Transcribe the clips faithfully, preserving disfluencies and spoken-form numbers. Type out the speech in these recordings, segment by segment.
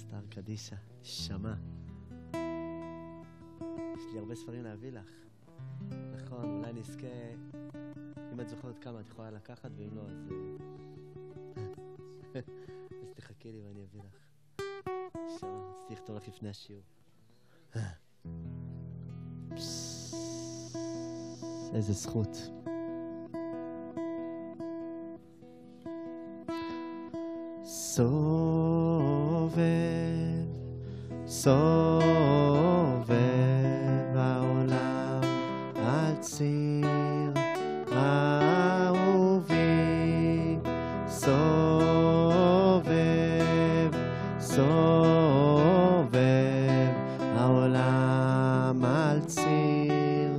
סטאר קדישה, שמע. יש לי הרבה ספרים להביא לך. נכון, אולי נזכה... אם את זוכרת כמה את יכולה לקחת, ואם לא, אז... אז תחכי לי ואני אביא לך. שמע, רציתי לכתוב לך לפני השיעור. איזה זכות. סובב, סובב העולם על ציר אהובי. סובב, סובב העולם על ציר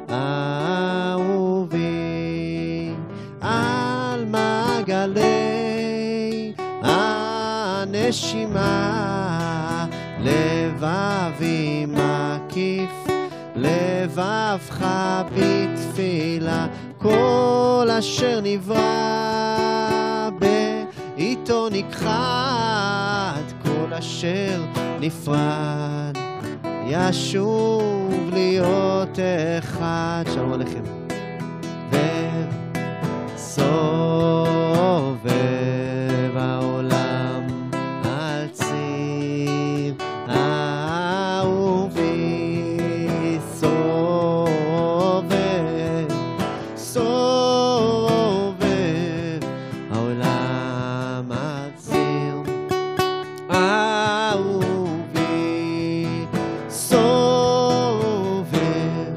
אהובי. על מעגלי הנשימה לבבי מקיף, לבבך בתפילה. כל אשר נברא בעיתו נכחד, כל אשר נפרד ישוב להיות אחד. שלום עליכם. וסובב העולם על ציר אהובי. סובב, סובב העולם על ציר אהובי. סובב,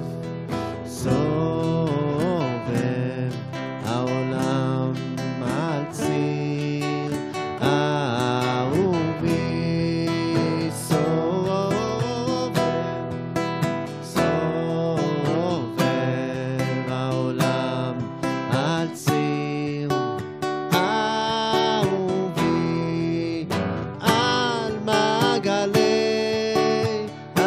סובב העולם על ציר אהובי. סובב, סובב העולם על ציר אהובי. על מעגלי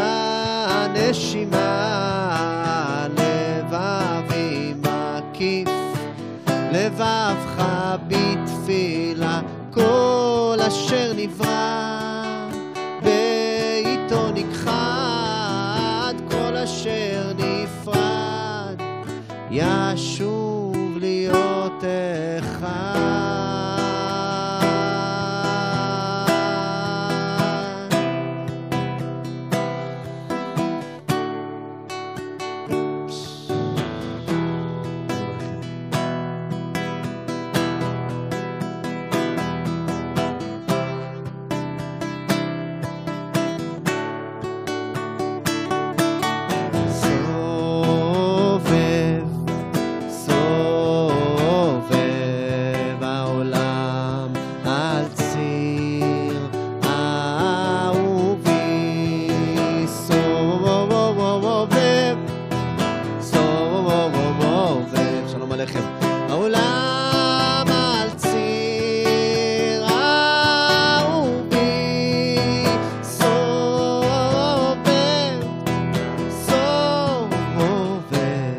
הנשימה לבבי מקיף, לבבך בתפילה. כל אשר נברא בעיתו נכחד, כל אשר נפרד ישוב להיות אחד. סובב, סובב העולם על ציר אהובי. סובב, סובב, שלום עליכם. העולם על ציר אהובי. סובב, סובב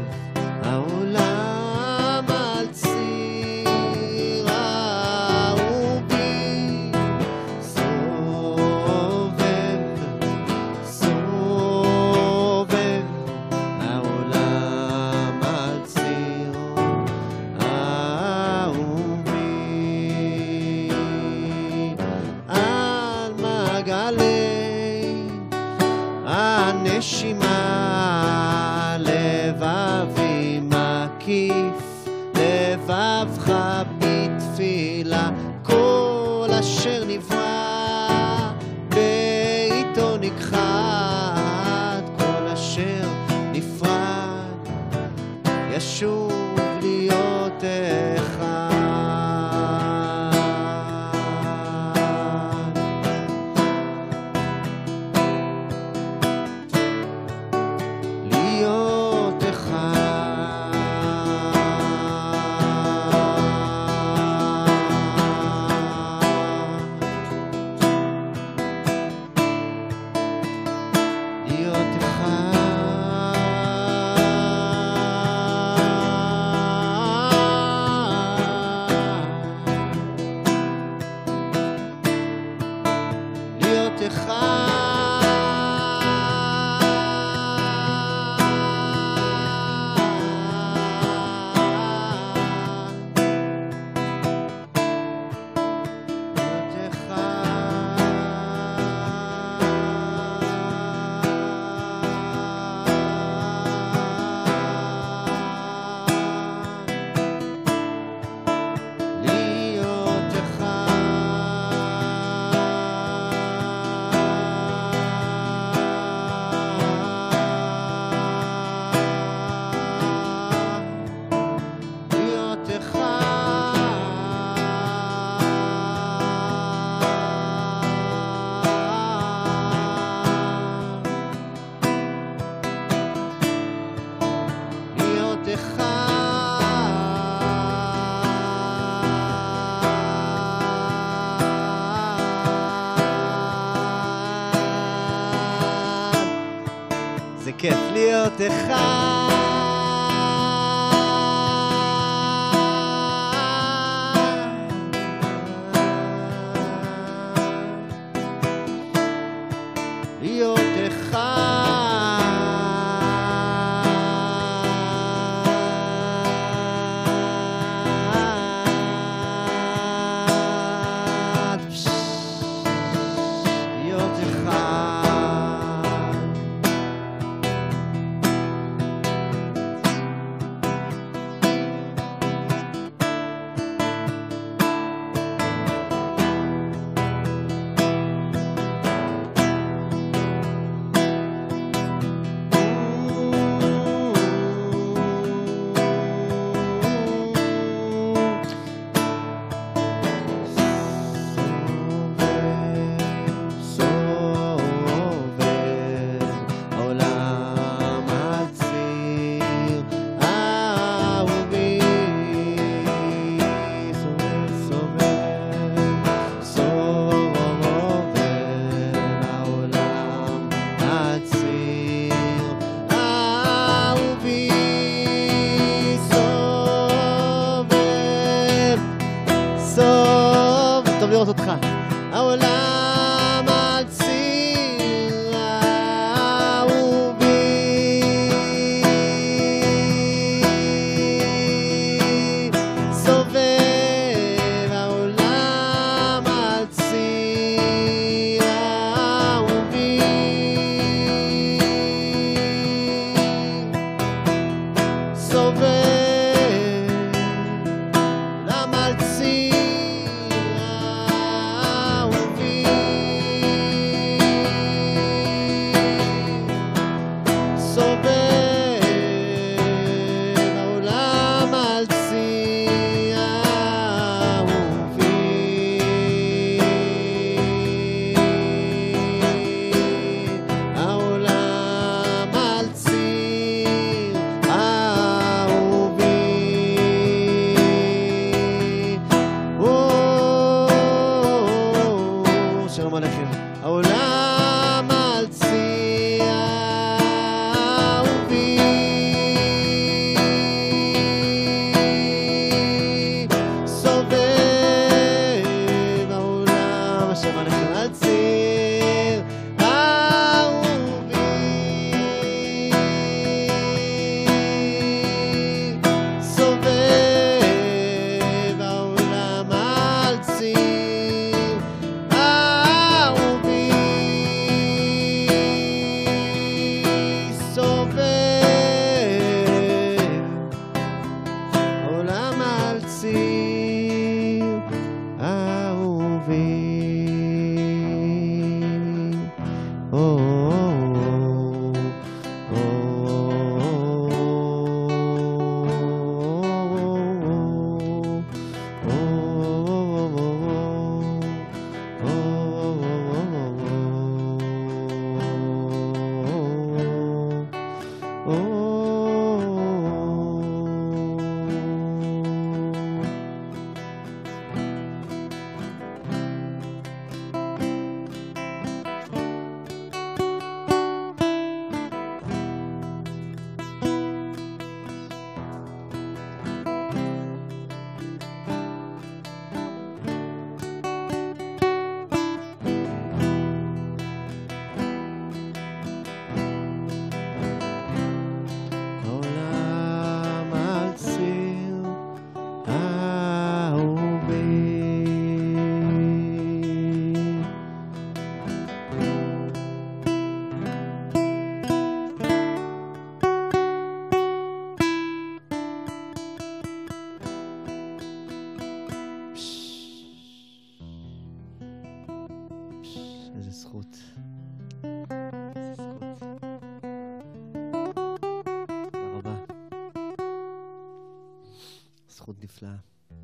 העולם על ציר אהובי. סובב, סובב העולם על ציר אהובי. על מעגלי הנשימה לבבי מקיף, לבבך בתפילה. כל אשר נברא בעיתו נכחד, כל אשר נפרד ישוב להיות אחד. להיות אחד. כיף להיות אחד. להיות אחד. להיות אחד. טוב לראות אותך. העולם הציר אהובי סובב, העולם הציר אהובי סובב. שלום עליכם. העולם על צי אהובי סובב, העולם השם עליכם על ציר אהובי סובב, העולם על ציר העולם על ציר אהובי. איזה זכות. איזה זכות. תודה רבה. זכות נפלאה.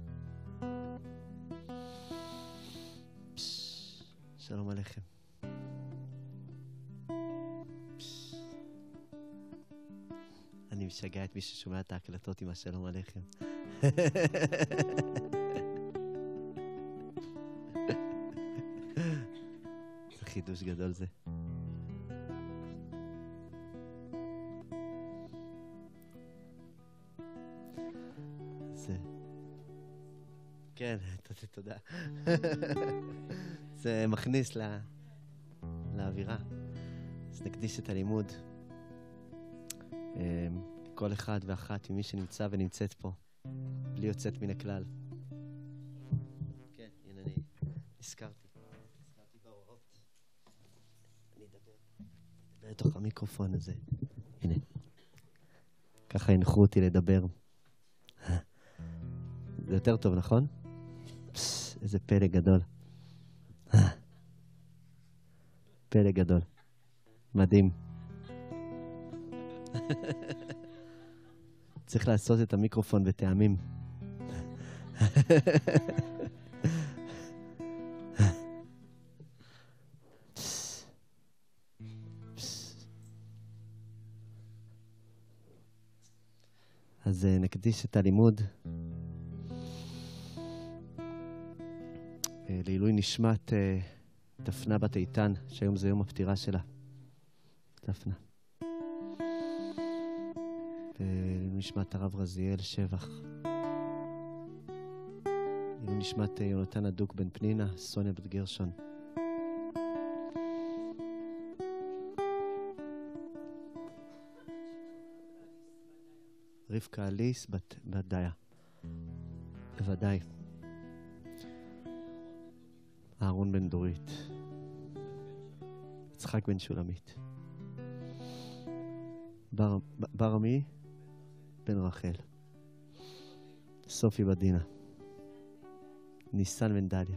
שלום עליכם. אני משגע את מי ששומע את ההקלטות עם השלום עליכם. זה חידוש גדול זה. כן, תודה. זה מכניס לאווירה. אז נקדיש את הלימוד. כל אחד ואחת ממי שנמצא ונמצאת פה, בלי יוצאת מן הכלל. כן, הנה אני הזכרתי. הזכרתי בהוראות. אני אדבר. אדבר לתוך המיקרופון הזה. הנה. ככה הנחו אותי לדבר. זה יותר טוב, נכון? פס, איזה פלא גדול. פלא גדול. מדהים. צריך לעשות את המיקרופון בטעמים. אז נקדיש את הלימוד לעילוי נשמת דפנה בת איתן, שהיום זה יום הפטירה שלה. דפנה. ונשמת הרב רזיאל שבח. ונשמת יונתן הדוק בן פנינה, סוניה בת גרשון. רבקה אליס בת, בת דיה. בוודאי. אהרון בן דורית. יצחק בן שולמית. בר, בר עמי בן רחל. סופי בדינה. ניסן בן דליה.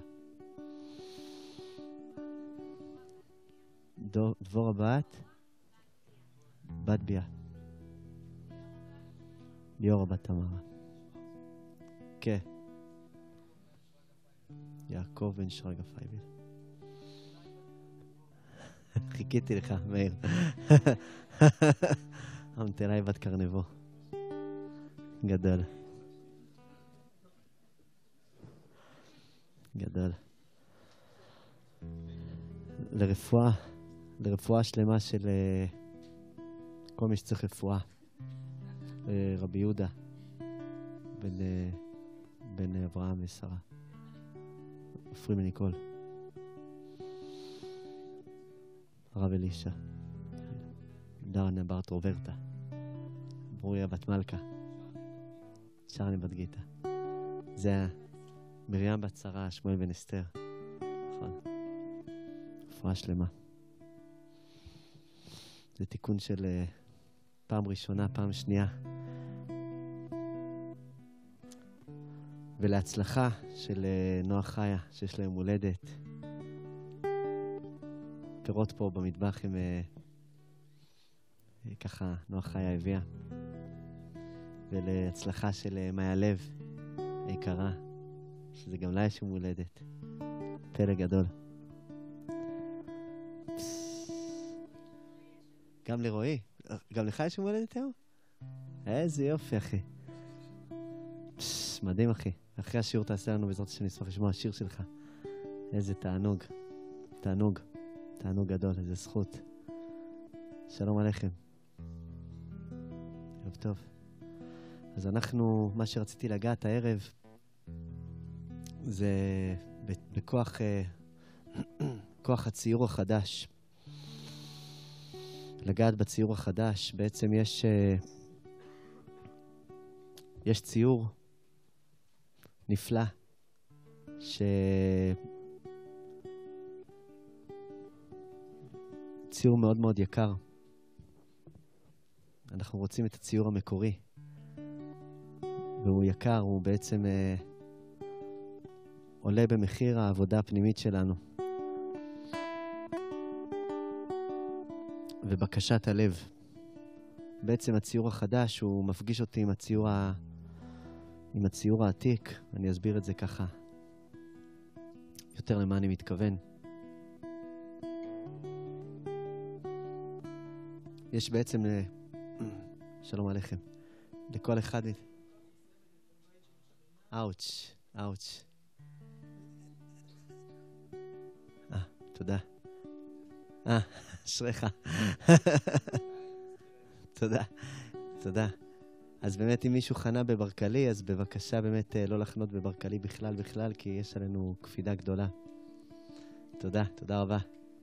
דור, דבור הבת בת ביה. ליאורה בת תמרה. כן. יעקב בן שרגא פייבל. חיכיתי לך, מאיר. אמתלאי בת קרנבו. גדול. גדול. לרפואה, לרפואה שלמה של כל מי שצריך רפואה. רבי יהודה, בן, בן אברהם ושרה. עפרי מניקול. הרב אלישע. דרנה בת רוברטה. ברוריה בת מלכה. שרני בת גיטה. זה מרים בת שרה, שמואל בן אסתר. נכון. רפואה שלמה. זה תיקון של פעם ראשונה, פעם שנייה. ולהצלחה של נועה חיה, שיש להם הולדת. פירות פה במטבח עם ככה נועה חיה הביאה. ולהצלחה של מאיה לב היקרה, שזה גם לה יש יום הולדת. פלא גדול. גם לרועי, גם לך יש יום הולדת היום? איזה יופי, אחי. מדהים, אחי. אחרי השיעור תעשה לנו בעזרת השם, נשמח לשמוע השיר שלך. איזה תענוג. תענוג. תענוג גדול, איזה זכות. שלום עליכם. ערב טוב. אז אנחנו, מה שרציתי לגעת הערב, זה בכוח, כוח הציור החדש. לגעת בציור החדש, בעצם יש, יש ציור נפלא, ש... ציור מאוד מאוד יקר. אנחנו רוצים את הציור המקורי. והוא יקר, הוא בעצם אה, עולה במחיר העבודה הפנימית שלנו. ובקשת הלב. בעצם הציור החדש הוא מפגיש אותי עם הציור, ה... עם הציור העתיק. אני אסביר את זה ככה. יותר למה אני מתכוון. יש בעצם, ל... שלום עליכם, לכל אחד... אאוץ', אאוץ'. אה, תודה. אה, אשריך. תודה, תודה. אז באמת אם מישהו חנה בברקלי, אז בבקשה באמת לא לחנות בברקלי בכלל בכלל, כי יש עלינו קפידה גדולה. תודה, תודה רבה.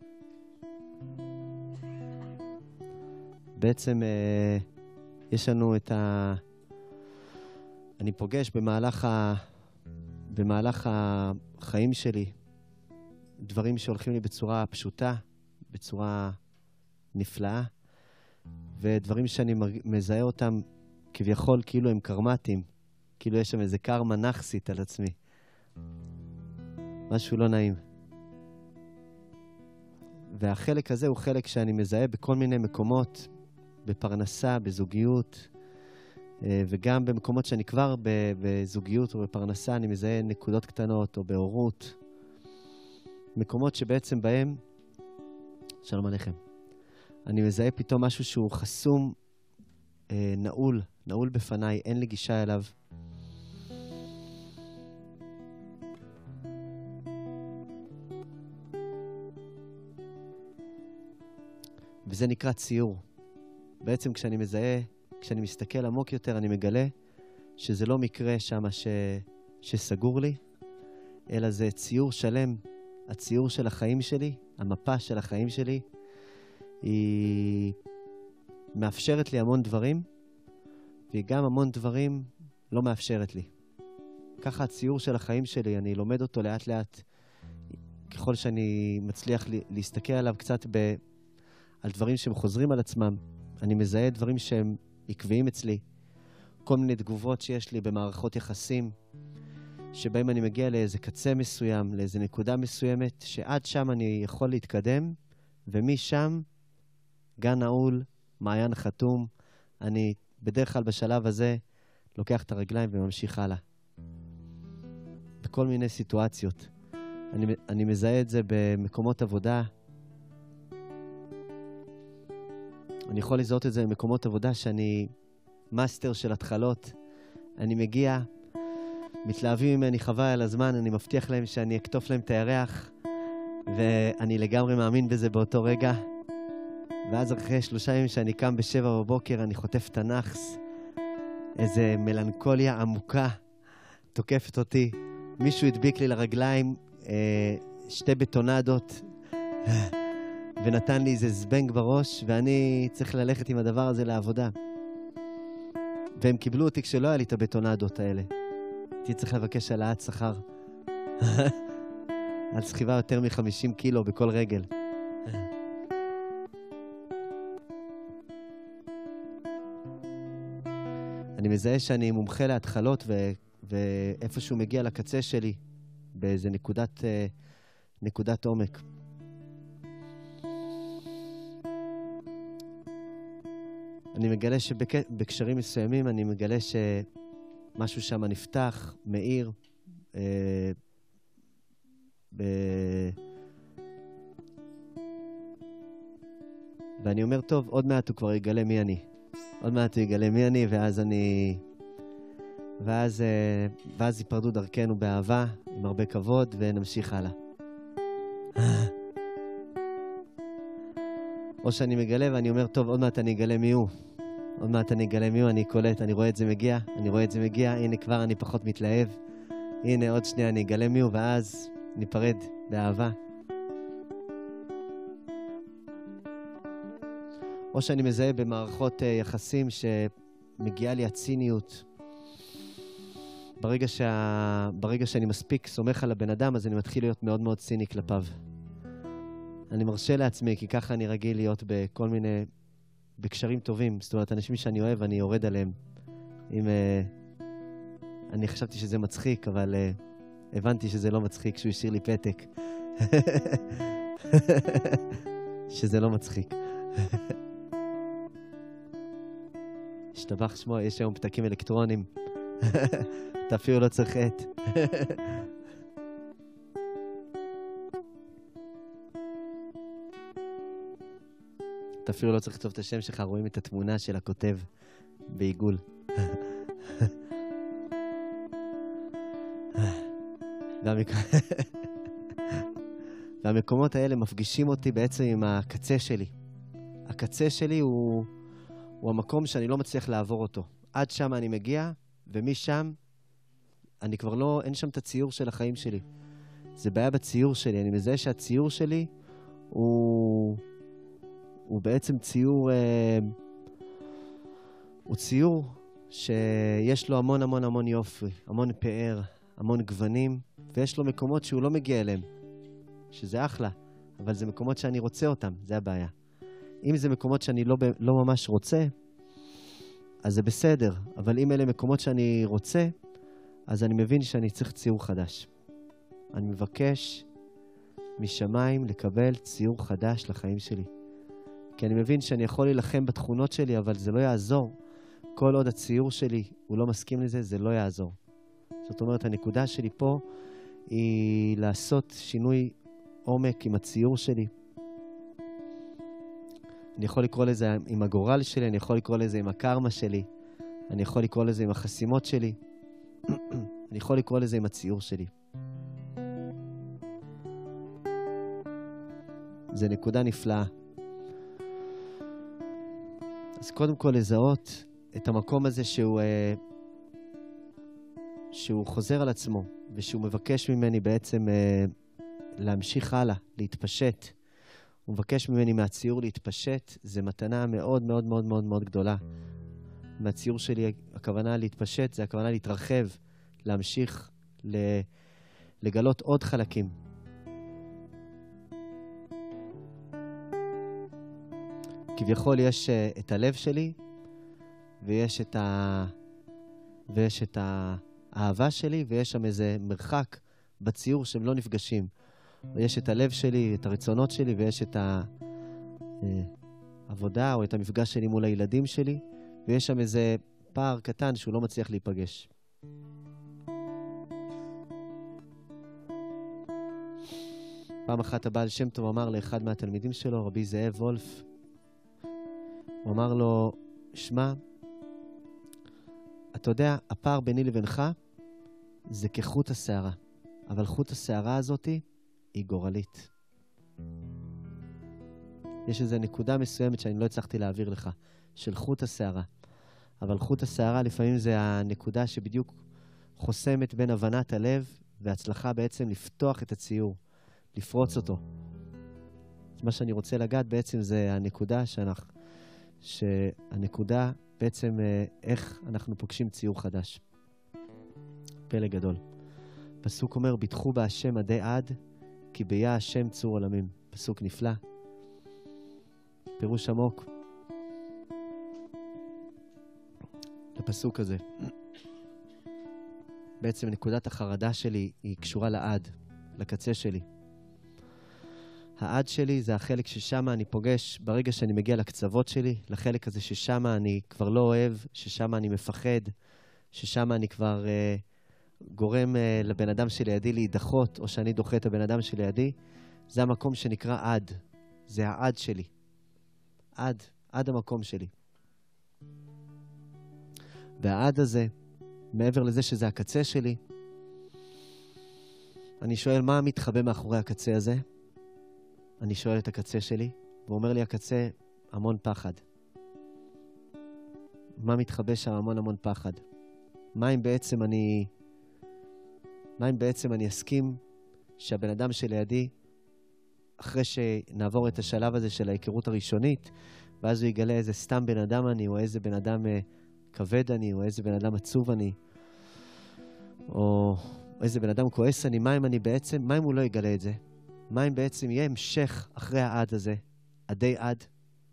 בעצם אה, יש לנו את ה... אני פוגש במהלך, ה... במהלך החיים שלי דברים שהולכים לי בצורה פשוטה, בצורה נפלאה, ודברים שאני מזהה אותם כביכול כאילו הם קרמטיים, כאילו יש שם איזה קרמה נחסית על עצמי. משהו לא נעים. והחלק הזה הוא חלק שאני מזהה בכל מיני מקומות, בפרנסה, בזוגיות, וגם במקומות שאני כבר בזוגיות או בפרנסה, אני מזהה נקודות קטנות או בהורות. מקומות שבעצם בהם, שלום עליכם, אני מזהה פתאום משהו שהוא חסום, אה, נעול, נעול בפניי, אין לי גישה אליו. וזה נקרא ציור. בעצם כשאני מזהה, כשאני מסתכל עמוק יותר, אני מגלה שזה לא מקרה שמה ש... שסגור לי, אלא זה ציור שלם, הציור של החיים שלי, המפה של החיים שלי, היא מאפשרת לי המון דברים, והיא גם המון דברים לא מאפשרת לי. ככה הציור של החיים שלי, אני לומד אותו לאט לאט, ככל שאני מצליח להסתכל עליו קצת ב... על דברים שהם חוזרים על עצמם, אני מזהה דברים שהם עקביים אצלי, כל מיני תגובות שיש לי במערכות יחסים, שבהם אני מגיע לאיזה קצה מסוים, לאיזה נקודה מסוימת, שעד שם אני יכול להתקדם, ומשם גן נעול, מעיין חתום, אני בדרך כלל בשלב הזה לוקח את הרגליים וממשיך הלאה. בכל מיני סיטואציות. אני, אני מזהה את זה במקומות עבודה, אני יכול לזהות את זה במקומות עבודה שאני מאסטר של התחלות. אני מגיע, מתלהבים ממני חבל על הזמן, אני מבטיח להם שאני אקטוף להם את הירח, ואני לגמרי מאמין בזה באותו רגע. ואז אחרי שלושה ימים שאני קם בשבע בבוקר, אני חוטף את הנחס, איזה מלנכוליה עמוקה תוקפת אותי. מישהו הדביק לי לרגליים אה, שתי בטונדות, ונתן לי איזה זבנג בראש, ואני צריך ללכת עם הדבר הזה לעבודה. והם קיבלו אותי כשלא היה לי את הבטונדות האלה. הייתי צריך לבקש העלאת שכר. על סחיבה יותר מ-חמישים קילו בכל רגל. אני מזהה שאני מומחה להתחלות, ו- ואיפשהו מגיע לקצה שלי, באיזה נקודת, נקודת עומק. אני מגלה שבקשרים מסוימים, אני מגלה שמשהו שם נפתח, מאיר, אה, ב... ואני אומר, טוב, עוד מעט הוא כבר יגלה מי אני. עוד מעט הוא יגלה מי אני, ואז אני... ואז, אה, ואז ייפרדו דרכנו באהבה, עם הרבה כבוד, ונמשיך הלאה. או שאני מגלה ואני אומר, טוב, עוד מעט אני אגלה מי הוא. עוד מעט אני אגלה מי הוא, אני קולט, אני רואה את זה מגיע, אני רואה את זה מגיע, הנה כבר אני פחות מתלהב. הנה עוד שנייה אני אגלה מי הוא, ואז ניפרד באהבה. או שאני מזהה במערכות יחסים שמגיעה לי הציניות. ברגע, שה... ברגע שאני מספיק סומך על הבן אדם, אז אני מתחיל להיות מאוד מאוד ציני כלפיו. אני מרשה לעצמי, כי ככה אני רגיל להיות בכל מיני, בקשרים טובים. זאת אומרת, אנשים שאני אוהב, אני יורד עליהם. אם, uh, אני חשבתי שזה מצחיק, אבל uh, הבנתי שזה לא מצחיק, שהוא השאיר לי פתק. שזה לא מצחיק. השתבח שמו, יש היום פתקים אלקטרונים. אתה אפילו לא צריך את. אתה אפילו לא צריך לכתוב את השם שלך, רואים את התמונה של הכותב בעיגול. והמקומות האלה מפגישים אותי בעצם עם הקצה שלי. הקצה שלי הוא, הוא המקום שאני לא מצליח לעבור אותו. עד שם אני מגיע, ומשם אני כבר לא, אין שם את הציור של החיים שלי. זה בעיה בציור שלי. אני מזהה שהציור שלי הוא, הוא בעצם ציור, אה, הוא ציור שיש לו המון המון המון יופי, המון פאר, המון גוונים, ויש לו מקומות שהוא לא מגיע אליהם, שזה אחלה, אבל זה מקומות שאני רוצה אותם, זה הבעיה. אם זה מקומות שאני לא, לא ממש רוצה, אז זה בסדר, אבל אם אלה מקומות שאני רוצה, אז אני מבין שאני צריך ציור חדש. אני מבקש משמיים לקבל ציור חדש לחיים שלי. כי אני מבין שאני יכול להילחם בתכונות שלי, אבל זה לא יעזור. כל עוד הציור שלי הוא לא מסכים לזה, זה לא יעזור. זאת אומרת, הנקודה שלי פה היא לעשות שינוי עומק עם הציור שלי. אני יכול לקרוא לזה עם הגורל שלי, אני יכול לקרוא לזה עם הקרמה שלי, אני יכול לקרוא לזה עם החסימות שלי, אני יכול לקרוא לזה עם הציור שלי. זה נקודה נפלאה. אז קודם כל לזהות את המקום הזה שהוא, שהוא חוזר על עצמו, ושהוא מבקש ממני בעצם להמשיך הלאה, להתפשט. הוא מבקש ממני מהציור להתפשט, זה מתנה מאוד מאוד מאוד מאוד מאוד גדולה. מהציור שלי, הכוונה להתפשט, זה הכוונה להתרחב, להמשיך לגלות עוד חלקים. כביכול יש את הלב שלי, ויש את ה... ויש את האהבה שלי, ויש שם איזה מרחק בציור שהם לא נפגשים. ויש את הלב שלי, את הרצונות שלי, ויש את העבודה או את המפגש שלי מול הילדים שלי, ויש שם איזה פער קטן שהוא לא מצליח להיפגש. פעם אחת הבעל שם טוב אמר לאחד מהתלמידים שלו, רבי זאב וולף, הוא אמר לו, שמע, אתה יודע, הפער ביני לבינך זה כחוט השערה, אבל חוט השערה הזאת היא גורלית. יש איזו נקודה מסוימת שאני לא הצלחתי להעביר לך, של חוט השערה. אבל חוט השערה לפעמים זה הנקודה שבדיוק חוסמת בין הבנת הלב והצלחה בעצם לפתוח את הציור, לפרוץ אותו. מה שאני רוצה לגעת בעצם זה הנקודה שאנחנו, שהנקודה בעצם איך אנחנו פוגשים ציור חדש. פלא גדול. פסוק אומר, ביטחו בהשם עדי עד, כי ביה השם צור עולמים. פסוק נפלא. פירוש עמוק. לפסוק הזה. בעצם נקודת החרדה שלי היא קשורה לעד, לקצה שלי. העד שלי זה החלק ששם אני פוגש ברגע שאני מגיע לקצוות שלי, לחלק הזה ששם אני כבר לא אוהב, ששם אני מפחד, ששם אני כבר אה, גורם אה, לבן אדם שלידי להידחות, או שאני דוחה את הבן אדם שלידי. זה המקום שנקרא עד. זה העד שלי. עד, עד המקום שלי. והעד הזה, מעבר לזה שזה הקצה שלי, אני שואל מה מתחבא מאחורי הקצה הזה? אני שואל את הקצה שלי, והוא אומר לי, הקצה, המון פחד. מה מתחבא שם? המון המון פחד. מה אם בעצם אני, מה אם בעצם אני אסכים שהבן אדם שלידי, אחרי שנעבור את השלב הזה של ההיכרות הראשונית, ואז הוא יגלה איזה סתם בן אדם אני, או איזה בן אדם כבד אני, או איזה בן אדם עצוב אני, או איזה בן אדם כועס אני, מה אם אני בעצם, מה אם הוא לא יגלה את זה? מה אם בעצם יהיה המשך אחרי העד הזה, עדי עד?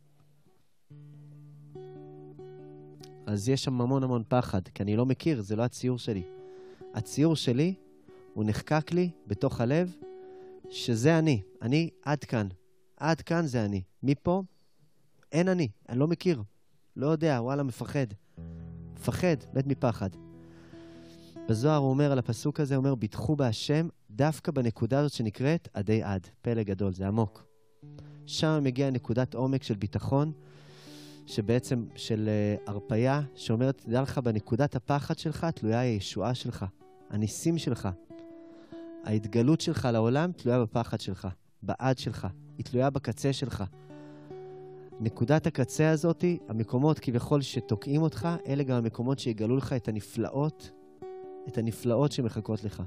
אז יש שם המון המון פחד, כי אני לא מכיר, זה לא הציור שלי. הציור שלי, הוא נחקק לי בתוך הלב, שזה אני. אני עד כאן. עד כאן זה אני. מפה, אין אני. אני לא מכיר. לא יודע, וואלה, מפחד. מפחד, מת מפחד. בזוהר הוא אומר על הפסוק הזה, הוא אומר, ביטחו בהשם, דווקא בנקודה הזאת שנקראת עדי עד. פלא גדול, זה עמוק. שם מגיע נקודת עומק של ביטחון, שבעצם של uh, הרפיה, שאומרת, תדע לך, בנקודת הפחד שלך תלויה הישועה שלך, הניסים שלך. ההתגלות שלך לעולם תלויה בפחד שלך, בעד שלך, היא תלויה בקצה שלך. נקודת הקצה הזאת, המקומות כביכול שתוקעים אותך, אלה גם המקומות שיגלו לך את הנפלאות, את הנפלאות שמחכות לך.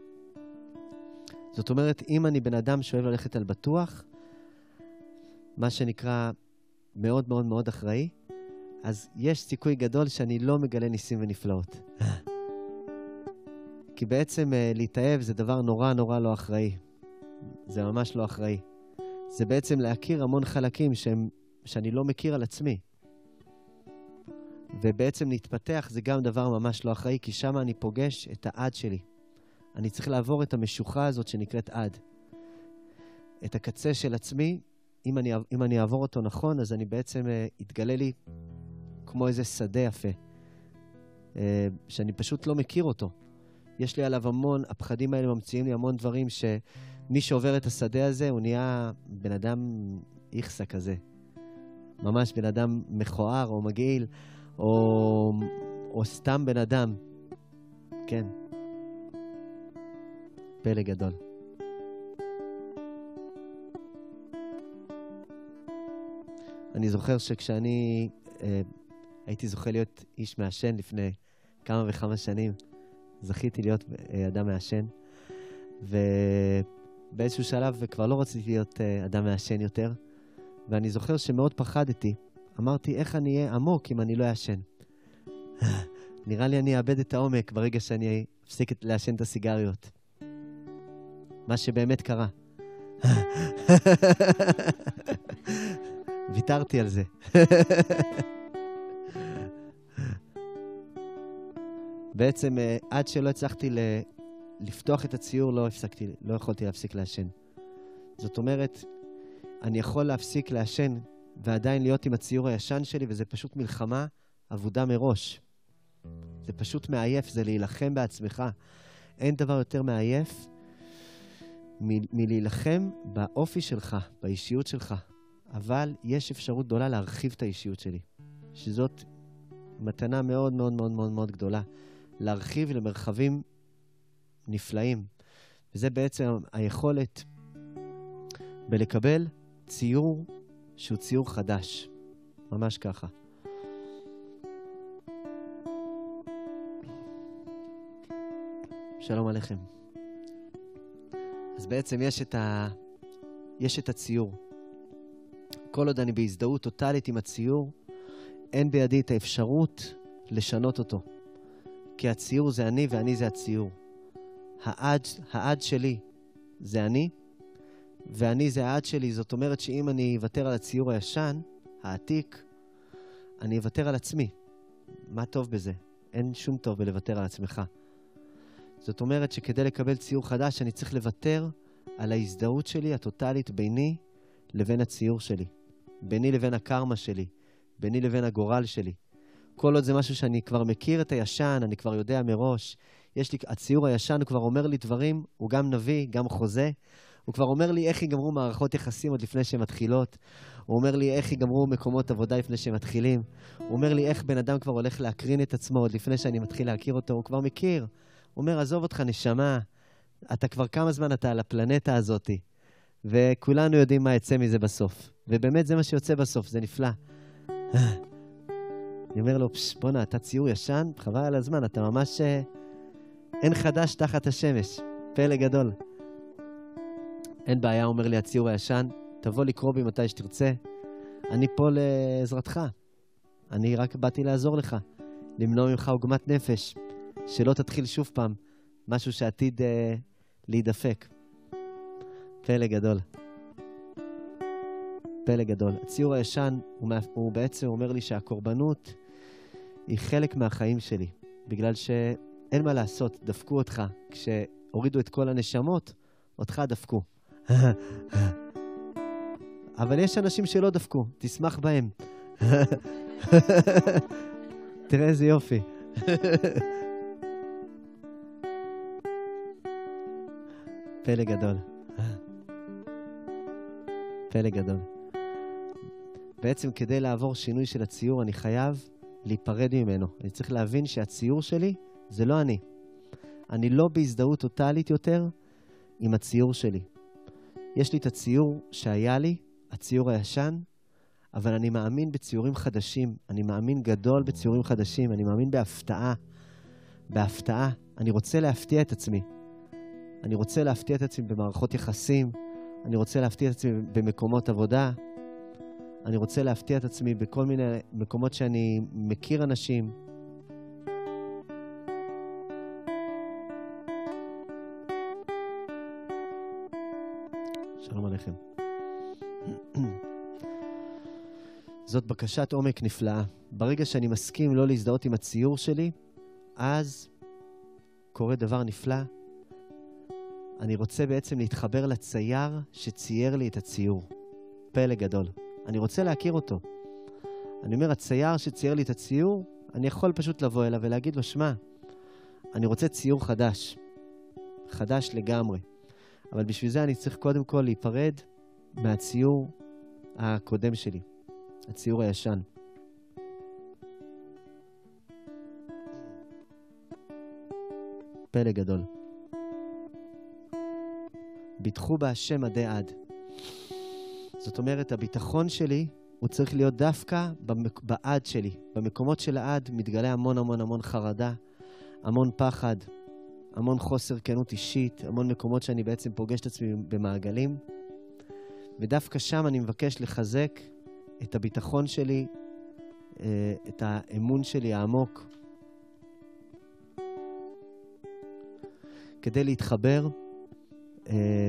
זאת אומרת, אם אני בן אדם שאוהב ללכת על בטוח, מה שנקרא מאוד מאוד מאוד אחראי, אז יש סיכוי גדול שאני לא מגלה ניסים ונפלאות. כי בעצם להתאהב זה דבר נורא נורא לא אחראי. זה ממש לא אחראי. זה בעצם להכיר המון חלקים שהם, שאני לא מכיר על עצמי. ובעצם להתפתח זה גם דבר ממש לא אחראי, כי שם אני פוגש את העד שלי. אני צריך לעבור את המשוכה הזאת שנקראת עד. את הקצה של עצמי, אם אני, אם אני אעבור אותו נכון, אז אני בעצם אתגלה לי כמו איזה שדה יפה, שאני פשוט לא מכיר אותו. יש לי עליו המון, הפחדים האלה ממציאים לי המון דברים שמי שעובר את השדה הזה, הוא נהיה בן אדם איכסה כזה. ממש בן אדם מכוער או מגעיל, או, או סתם בן אדם. כן. פלא גדול. אני זוכר שכשאני אה, הייתי זוכה להיות איש מעשן לפני כמה וכמה שנים, זכיתי להיות אה, אדם מעשן, ובאיזשהו שלב כבר לא רציתי להיות אה, אדם מעשן יותר, ואני זוכר שמאוד פחדתי. אמרתי, איך אני אהיה עמוק אם אני לא אעשן? נראה לי אני אאבד את העומק ברגע שאני אפסיק לעשן את הסיגריות. מה שבאמת קרה. ויתרתי על זה. בעצם עד שלא הצלחתי לפתוח את הציור, לא הפסקתי, לא יכולתי להפסיק לעשן. זאת אומרת, אני יכול להפסיק לעשן ועדיין להיות עם הציור הישן שלי, וזה פשוט מלחמה עבודה מראש. זה פשוט מעייף, זה להילחם בעצמך. אין דבר יותר מעייף מ- מלהילחם באופי שלך, באישיות שלך. אבל יש אפשרות גדולה להרחיב את האישיות שלי, שזאת מתנה מאוד מאוד מאוד מאוד מאוד גדולה, להרחיב למרחבים נפלאים. וזה בעצם היכולת בלקבל ציור שהוא ציור חדש. ממש ככה. שלום עליכם. אז בעצם יש את ה... יש את הציור. כל עוד אני בהזדהות טוטלית עם הציור, אין בידי את האפשרות לשנות אותו. כי הציור זה אני ואני זה הציור. העד, העד שלי זה אני, ואני זה העד שלי. זאת אומרת שאם אני אוותר על הציור הישן, העתיק, אני אוותר על עצמי. מה טוב בזה? אין שום טוב בלוותר על עצמך. זאת אומרת שכדי לקבל ציור חדש, אני צריך לוותר על ההזדהות שלי הטוטלית ביני לבין הציור שלי. ביני לבין הקרמה שלי. ביני לבין הגורל שלי. כל עוד זה משהו שאני כבר מכיר את הישן, אני כבר יודע מראש. יש לי, הציור הישן כבר אומר לי דברים, הוא גם נביא, גם חוזה. הוא כבר אומר לי איך ייגמרו מערכות יחסים עוד לפני שהן מתחילות. הוא אומר לי איך ייגמרו מקומות עבודה לפני שהם מתחילים. הוא אומר לי איך בן אדם כבר הולך להקרין את עצמו עוד לפני שאני מתחיל להכיר אותו. הוא כבר מכיר. הוא אומר, עזוב אותך נשמה, אתה כבר כמה זמן אתה על הפלנטה הזאת, וכולנו יודעים מה יצא מזה בסוף. ובאמת זה מה שיוצא בסוף, זה נפלא. אני אומר לו, פש, בונה, אתה ציור ישן, חבל על הזמן, אתה ממש... אין חדש תחת השמש, פלא גדול. אין בעיה, אומר לי הציור הישן, תבוא לקרוא בי מתי שתרצה, אני פה לעזרתך. אני רק באתי לעזור לך, למנוע ממך עוגמת נפש, שלא תתחיל שוב פעם משהו שעתיד אה, להידפק. פלא גדול. פלא גדול. הציור הישן הוא, הוא בעצם אומר לי שהקורבנות היא חלק מהחיים שלי, בגלל שאין מה לעשות, דפקו אותך. כשהורידו את כל הנשמות, אותך דפקו. אבל יש אנשים שלא דפקו, תשמח בהם. תראה איזה יופי. פלא גדול. פלא גדול. בעצם כדי לעבור שינוי של הציור, אני חייב להיפרד ממנו. אני צריך להבין שהציור שלי זה לא אני. אני לא בהזדהות טוטלית יותר עם הציור שלי. יש לי את הציור שהיה לי, הציור הישן, אבל אני מאמין בציורים חדשים, אני מאמין גדול בציורים חדשים, אני מאמין בהפתעה, בהפתעה. אני רוצה להפתיע את עצמי. אני רוצה להפתיע את עצמי במערכות יחסים, אני רוצה להפתיע את עצמי במקומות עבודה, אני רוצה להפתיע את עצמי בכל מיני מקומות שאני מכיר אנשים. שלום עליכם. זאת בקשת עומק נפלאה. ברגע שאני מסכים לא להזדהות עם הציור שלי, אז קורה דבר נפלא. אני רוצה בעצם להתחבר לצייר שצייר לי את הציור. פלא גדול. אני רוצה להכיר אותו. אני אומר, הצייר שצייר לי את הציור, אני יכול פשוט לבוא אליו ולהגיד לו, שמע, אני רוצה ציור חדש. חדש לגמרי. אבל בשביל זה אני צריך קודם כל להיפרד מהציור הקודם שלי. הציור הישן. פלא גדול. ביטחו בהשם עדי עד. זאת אומרת, הביטחון שלי הוא צריך להיות דווקא במק... בעד שלי. במקומות של העד מתגלה המון המון המון חרדה, המון פחד, המון חוסר כנות אישית, המון מקומות שאני בעצם פוגש את עצמי במעגלים. ודווקא שם אני מבקש לחזק את הביטחון שלי, את האמון שלי העמוק, כדי להתחבר אה,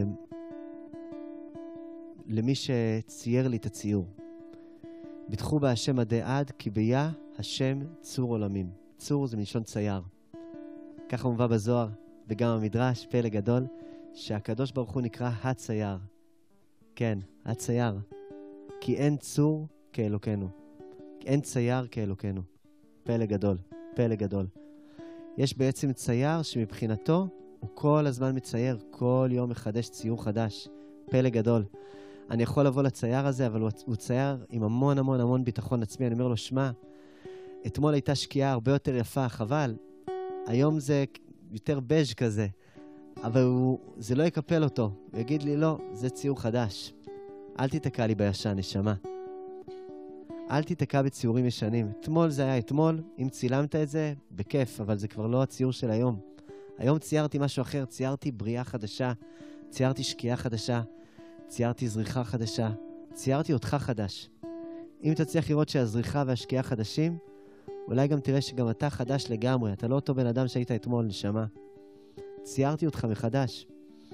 למי שצייר לי את הציור. ביטחו בהשם עדי עד, כי ביה השם צור עולמים. צור זה מלשון צייר. ככה מובא בזוהר וגם המדרש, פלא גדול, שהקדוש ברוך הוא נקרא הצייר. כן, הצייר. כי אין צור כאלוקנו. אין צייר כאלוקנו. פלא גדול, פלא גדול. יש בעצם צייר שמבחינתו הוא כל הזמן מצייר, כל יום מחדש ציור חדש. פלא גדול. אני יכול לבוא לצייר הזה, אבל הוא, הוא צייר עם המון המון המון ביטחון עצמי. אני אומר לו, שמע, אתמול הייתה שקיעה הרבה יותר יפה, חבל. היום זה יותר בז' כזה, אבל הוא, זה לא יקפל אותו. הוא יגיד לי, לא, זה ציור חדש. אל תתקע לי בישן, נשמה. אל תתקע בציורים ישנים. אתמול זה היה אתמול, אם צילמת את זה, בכיף, אבל זה כבר לא הציור של היום. היום ציירתי משהו אחר, ציירתי בריאה חדשה, ציירתי שקיעה חדשה, ציירתי זריחה חדשה, ציירתי אותך חדש. אם תצליח לראות שהזריחה והשקיעה חדשים, אולי גם תראה שגם אתה חדש לגמרי, אתה לא אותו בן אדם שהיית אתמול, נשמה. ציירתי אותך מחדש.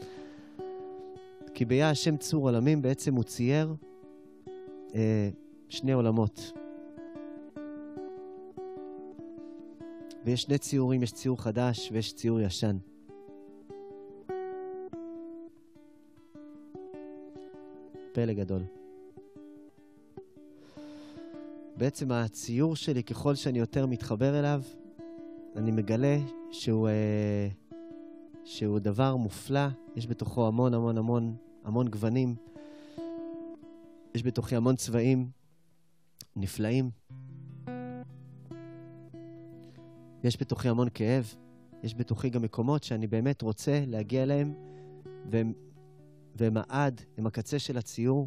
כי ביה השם צור עולמים, בעצם הוא צייר אה, שני עולמות. ויש שני ציורים, יש ציור חדש ויש ציור ישן. פלא גדול. בעצם הציור שלי, ככל שאני יותר מתחבר אליו, אני מגלה שהוא, אה, שהוא דבר מופלא. יש בתוכו המון המון המון המון גוונים. יש בתוכי המון צבעים נפלאים. יש בתוכי המון כאב. יש בתוכי גם מקומות שאני באמת רוצה להגיע אליהם, והם, והם העד, הם הקצה של הציור.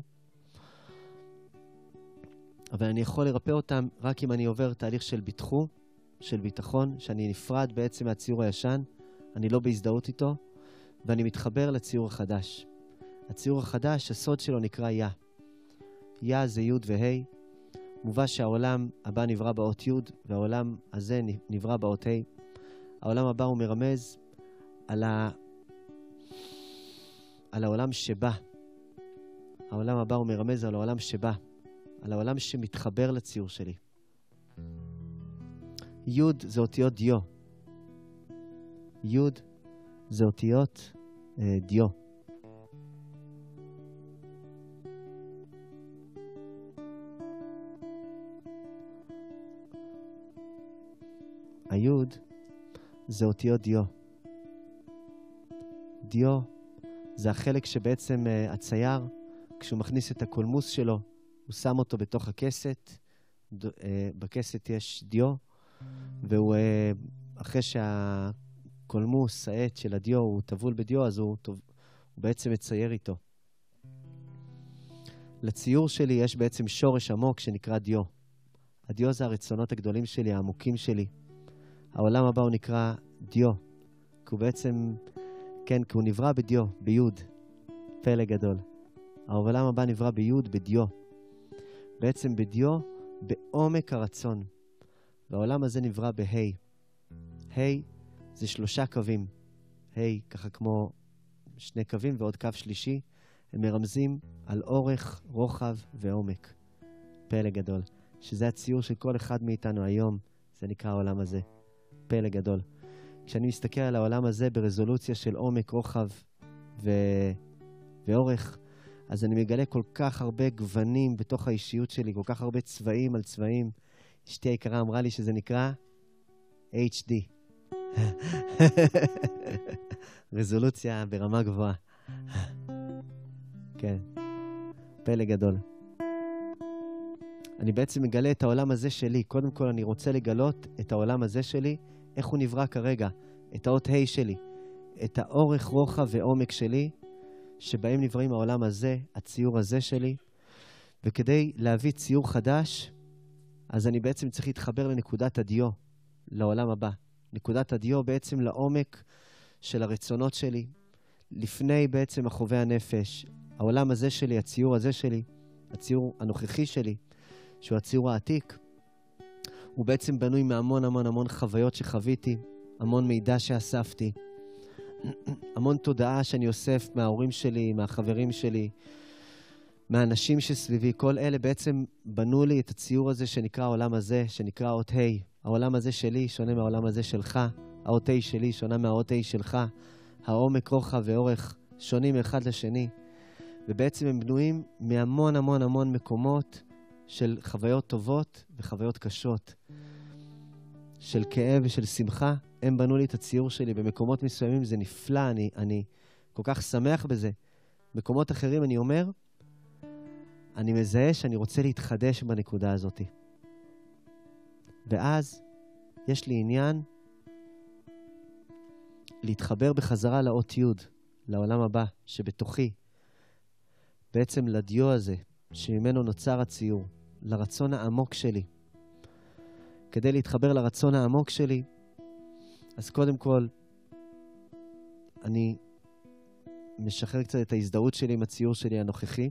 אבל אני יכול לרפא אותם רק אם אני עובר תהליך של ביטחו, של ביטחון, שאני נפרד בעצם מהציור הישן, אני לא בהזדהות איתו, ואני מתחבר לציור החדש. הציור החדש, הסוד שלו נקרא יה. יה זה י' וה'. מובא שהעולם הבא נברא באות י' והעולם הזה נברא באות ה'. העולם הבא הוא מרמז על, ה... על העולם שבא. העולם הבא הוא מרמז על העולם שבא. על העולם שמתחבר לציור שלי. י' זה אותיות דיו. י' זה אותיות אה, דיו. היוד זה אותיות דיו. דיו זה החלק שבעצם uh, הצייר, כשהוא מכניס את הקולמוס שלו, הוא שם אותו בתוך הכסת. ד, uh, בכסת יש דיו, והוא, uh, אחרי שהקולמוס, העט של הדיו, הוא טבול בדיו, אז הוא, טוב, הוא בעצם מצייר איתו. לציור שלי יש בעצם שורש עמוק שנקרא דיו. הדיו זה הרצונות הגדולים שלי, העמוקים שלי. העולם הבא הוא נקרא דיו, כי הוא בעצם, כן, כי הוא נברא בדיו, ביוד, פלא גדול. העולם הבא נברא ביוד, בדיו. בעצם בדיו, בעומק הרצון. והעולם הזה נברא בהי. הי זה שלושה קווים. הי, ככה כמו שני קווים ועוד קו שלישי, הם מרמזים על אורך, רוחב ועומק. פלא גדול. שזה הציור של כל אחד מאיתנו היום, זה נקרא העולם הזה. פלא גדול. כשאני מסתכל על העולם הזה ברזולוציה של עומק, רוחב ו... ואורך, אז אני מגלה כל כך הרבה גוונים בתוך האישיות שלי, כל כך הרבה צבעים על צבעים. אשתי היקרה אמרה לי שזה נקרא אייץ' די. רזולוציה ברמה גבוהה. כן, פלא גדול. אני בעצם מגלה את העולם הזה שלי. קודם כל אני רוצה לגלות את העולם הזה שלי, איך הוא נברא כרגע, את האות ה' שלי, את האורך, רוחב ועומק שלי, שבהם נבראים העולם הזה, הציור הזה שלי. וכדי להביא ציור חדש, אז אני בעצם צריך להתחבר לנקודת הדיו, לעולם הבא. נקודת הדיו בעצם לעומק של הרצונות שלי, לפני בעצם החווה הנפש. העולם הזה שלי, הציור הזה שלי, הציור הנוכחי שלי, שהוא הציור העתיק, הוא בעצם בנוי מהמון המון המון חוויות שחוויתי, המון מידע שאספתי, המון תודעה שאני אוסף מההורים שלי, מהחברים שלי, מהאנשים שסביבי. כל אלה בעצם בנו לי את הציור הזה שנקרא העולם הזה, שנקרא אות ה'. העולם הזה שלי שונה מהעולם הזה שלך, האות ה' שלי שונה מהאות ה' שלך, העומק, רוחב ואורך שונים אחד לשני, ובעצם הם בנויים מהמון המון המון מקומות של חוויות טובות וחוויות קשות, של כאב ושל שמחה. הם בנו לי את הציור שלי במקומות מסוימים, זה נפלא, אני, אני כל כך שמח בזה. מקומות אחרים אני אומר, אני מזהה שאני רוצה להתחדש בנקודה הזאת. ואז יש לי עניין להתחבר בחזרה לאות י', לעולם הבא שבתוכי, בעצם לדיו הזה שממנו נוצר הציור, לרצון העמוק שלי. כדי להתחבר לרצון העמוק שלי, אז קודם כל אני משחרר קצת את ההזדהות שלי עם הציור שלי הנוכחי,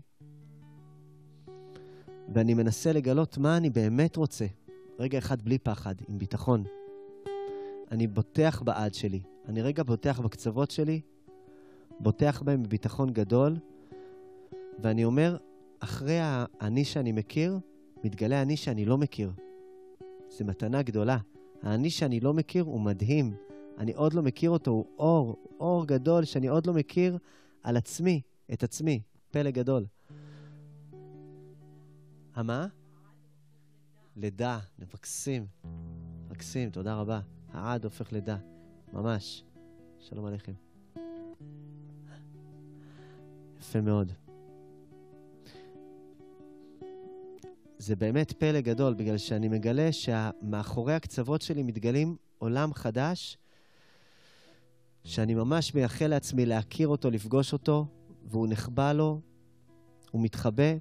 ואני מנסה לגלות מה אני באמת רוצה. רגע אחד בלי פחד, עם ביטחון. אני בוטח בעד שלי. אני רגע בוטח בקצוות שלי, בוטח בהם בביטחון גדול, ואני אומר, אחרי האני שאני מכיר, מתגלה האני שאני לא מכיר. זו מתנה גדולה. האני שאני לא מכיר הוא מדהים. אני עוד לא מכיר אותו, הוא אור, אור גדול שאני עוד לא מכיר על עצמי, את עצמי. פלא גדול. המה? לידה, נבקסים. מקסים, תודה רבה. העד הופך לידה. ממש. שלום עליכם. יפה מאוד. זה באמת פלא גדול, בגלל שאני מגלה שמאחורי הקצוות שלי מתגלים עולם חדש, שאני ממש מייחל לעצמי להכיר אותו, לפגוש אותו, והוא נחבא לו, הוא מתחבא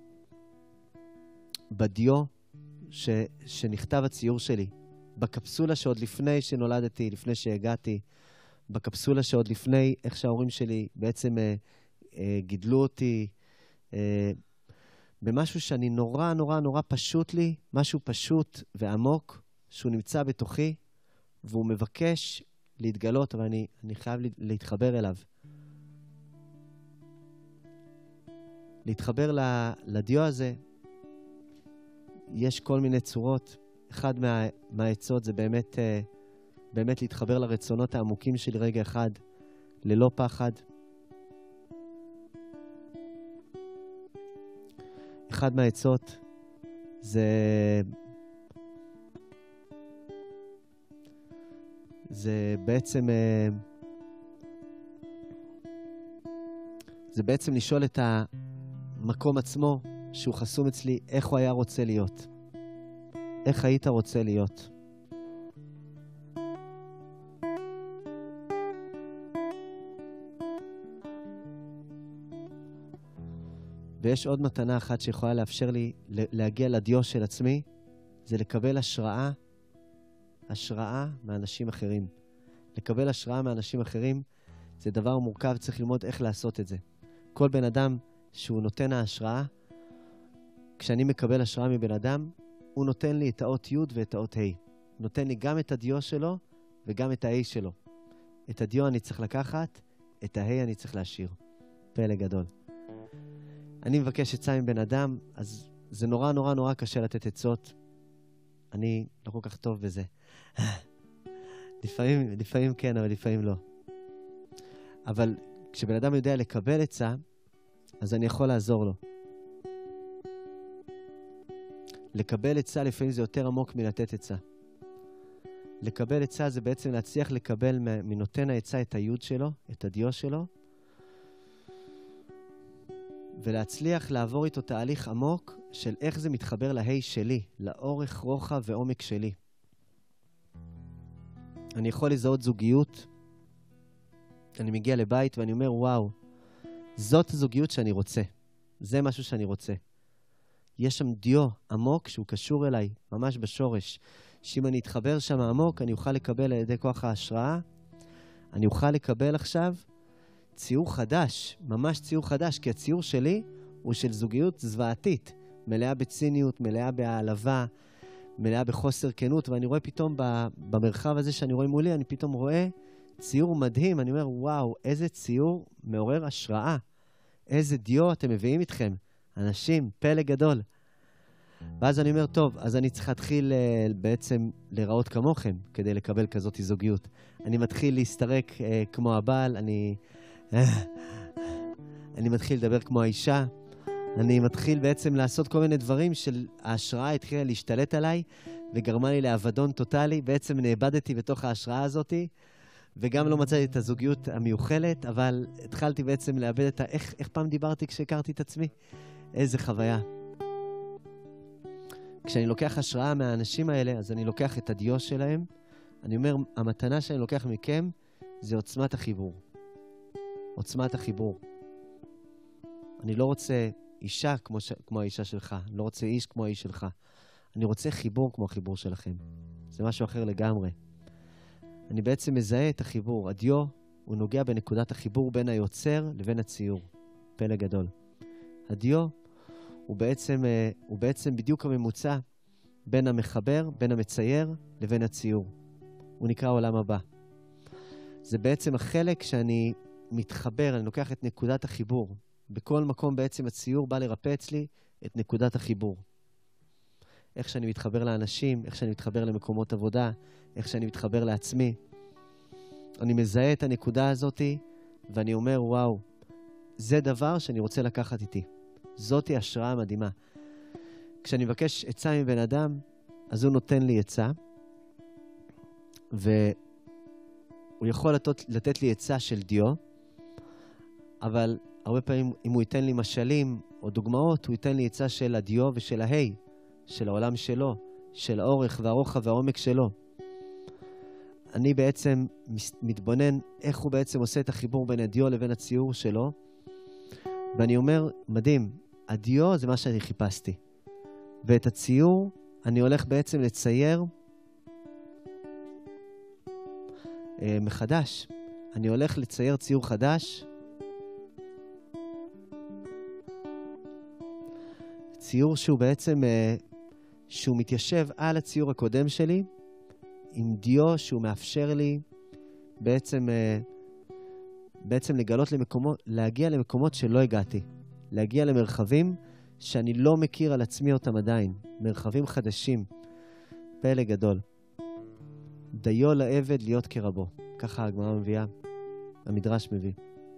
בדיו ש, שנכתב הציור שלי, בקפסולה שעוד לפני שנולדתי, לפני שהגעתי, בקפסולה שעוד לפני איך שההורים שלי בעצם אה, אה, גידלו אותי, אה, במשהו שאני נורא נורא נורא פשוט לי, משהו פשוט ועמוק, שהוא נמצא בתוכי, והוא מבקש להתגלות, אבל אני, אני חייב להתחבר אליו. להתחבר לדיו הזה, יש כל מיני צורות. אחד מה, מהעצות זה באמת, באמת להתחבר לרצונות העמוקים שלי רגע אחד, ללא פחד. אחד מהעצות זה, זה בעצם, זה בעצם לשאול את המקום עצמו שהוא חסום אצלי, איך הוא היה רוצה להיות? איך היית רוצה להיות? ויש עוד מתנה אחת שיכולה לאפשר לי להגיע לדיו של עצמי, זה לקבל השראה, השראה מאנשים אחרים. לקבל השראה מאנשים אחרים זה דבר מורכב, צריך ללמוד איך לעשות את זה. כל בן אדם שהוא נותן ההשראה, כשאני מקבל השראה מבן אדם, הוא נותן לי את האות י' ואת האות ה'. הוא נותן לי גם את הדיו שלו וגם את ה-A שלו. את הדיו אני צריך לקחת, את ה-A אני צריך להשאיר. פלא גדול. אני מבקש עצה עם בן אדם, אז זה נורא נורא נורא קשה לתת עצות. אני לא כל כך טוב בזה. לפעמים, לפעמים כן, אבל לפעמים לא. אבל כשבן אדם יודע לקבל עצה, אז אני יכול לעזור לו. לקבל עצה לפעמים זה יותר עמוק מלתת עצה. לקבל עצה זה בעצם להצליח לקבל מנותן העצה את היוד שלו, את הדיו שלו, ולהצליח לעבור איתו תהליך עמוק של איך זה מתחבר להי שלי, לאורך, רוחב ועומק שלי. אני יכול לזהות זוגיות, אני מגיע לבית ואני אומר, וואו, זאת הזוגיות שאני רוצה. זה משהו שאני רוצה. יש שם דיו עמוק שהוא קשור אליי, ממש בשורש. שאם אני אתחבר שם עמוק, אני אוכל לקבל על ידי כוח ההשראה. אני אוכל לקבל עכשיו ציור חדש, ממש ציור חדש, כי הציור שלי הוא של זוגיות זוועתית, מלאה בציניות, מלאה בהעלבה, מלאה בחוסר כנות, ואני רואה פתאום במרחב הזה שאני רואה מולי, אני פתאום רואה ציור מדהים, אני אומר, וואו, איזה ציור מעורר השראה, איזה דיו אתם מביאים איתכם, אנשים, פלא גדול. ואז אני אומר, טוב, אז אני צריך להתחיל uh, בעצם לראות כמוכם, כדי לקבל כזאת זוגיות. אני מתחיל להסתרק uh, כמו הבעל, אני, uh, אני מתחיל לדבר כמו האישה, אני מתחיל בעצם לעשות כל מיני דברים של ההשראה התחילה להשתלט עליי, וגרמה לי לעבדון טוטלי, בעצם נאבדתי בתוך ההשראה הזאת, וגם לא מצאתי את הזוגיות המיוחלת, אבל התחלתי בעצם לאבד את ה... איך, איך פעם דיברתי כשהכרתי את עצמי? איזה חוויה. כשאני לוקח השראה מהאנשים האלה, אז אני לוקח את הדיו שלהם. אני אומר, המתנה שאני לוקח מכם, זה עוצמת החיבור. עוצמת החיבור. אני לא רוצה אישה כמו, ש... כמו האישה שלך. אני לא רוצה איש כמו האיש שלך. אני רוצה חיבור כמו החיבור שלכם. זה משהו אחר לגמרי. אני בעצם מזהה את החיבור. הדיו הוא נוגע בנקודת החיבור בין היוצר לבין הציור. פלא גדול. הדיו הוא בעצם, הוא בעצם בדיוק הממוצע בין המחבר, בין המצייר לבין הציור. הוא נקרא עולם הבא. זה בעצם החלק שאני מתחבר, אני לוקח את נקודת החיבור. בכל מקום בעצם הציור בא לרפא אצלי את נקודת החיבור. איך שאני מתחבר לאנשים, איך שאני מתחבר למקומות עבודה, איך שאני מתחבר לעצמי. אני מזהה את הנקודה הזאת ואני אומר, וואו, זה דבר שאני רוצה לקחת איתי. זאתי השראה מדהימה. כשאני מבקש עצה מבן אדם, אז הוא נותן לי עצה, והוא יכול לתת, לתת לי עצה של דיו, אבל הרבה פעמים אם הוא ייתן לי משלים או דוגמאות, הוא ייתן לי עצה של הדיו ושל ההי, של העולם שלו, של האורך והרוחב והעומק שלו. אני בעצם מתבונן איך הוא בעצם עושה את החיבור בין הדיו לבין הציור שלו, ואני אומר, מדהים, הדיו זה מה שאני חיפשתי. ואת הציור אני הולך בעצם לצייר אה, מחדש. אני הולך לצייר ציור חדש. ציור שהוא בעצם, אה, שהוא מתיישב על הציור הקודם שלי, עם דיו שהוא מאפשר לי בעצם, אה, בעצם לגלות למקומות, להגיע למקומות שלא הגעתי. להגיע למרחבים שאני לא מכיר על עצמי אותם עדיין. מרחבים חדשים. פלא גדול. דיו לעבד להיות כרבו. ככה הגמרא מביאה. המדרש מביא.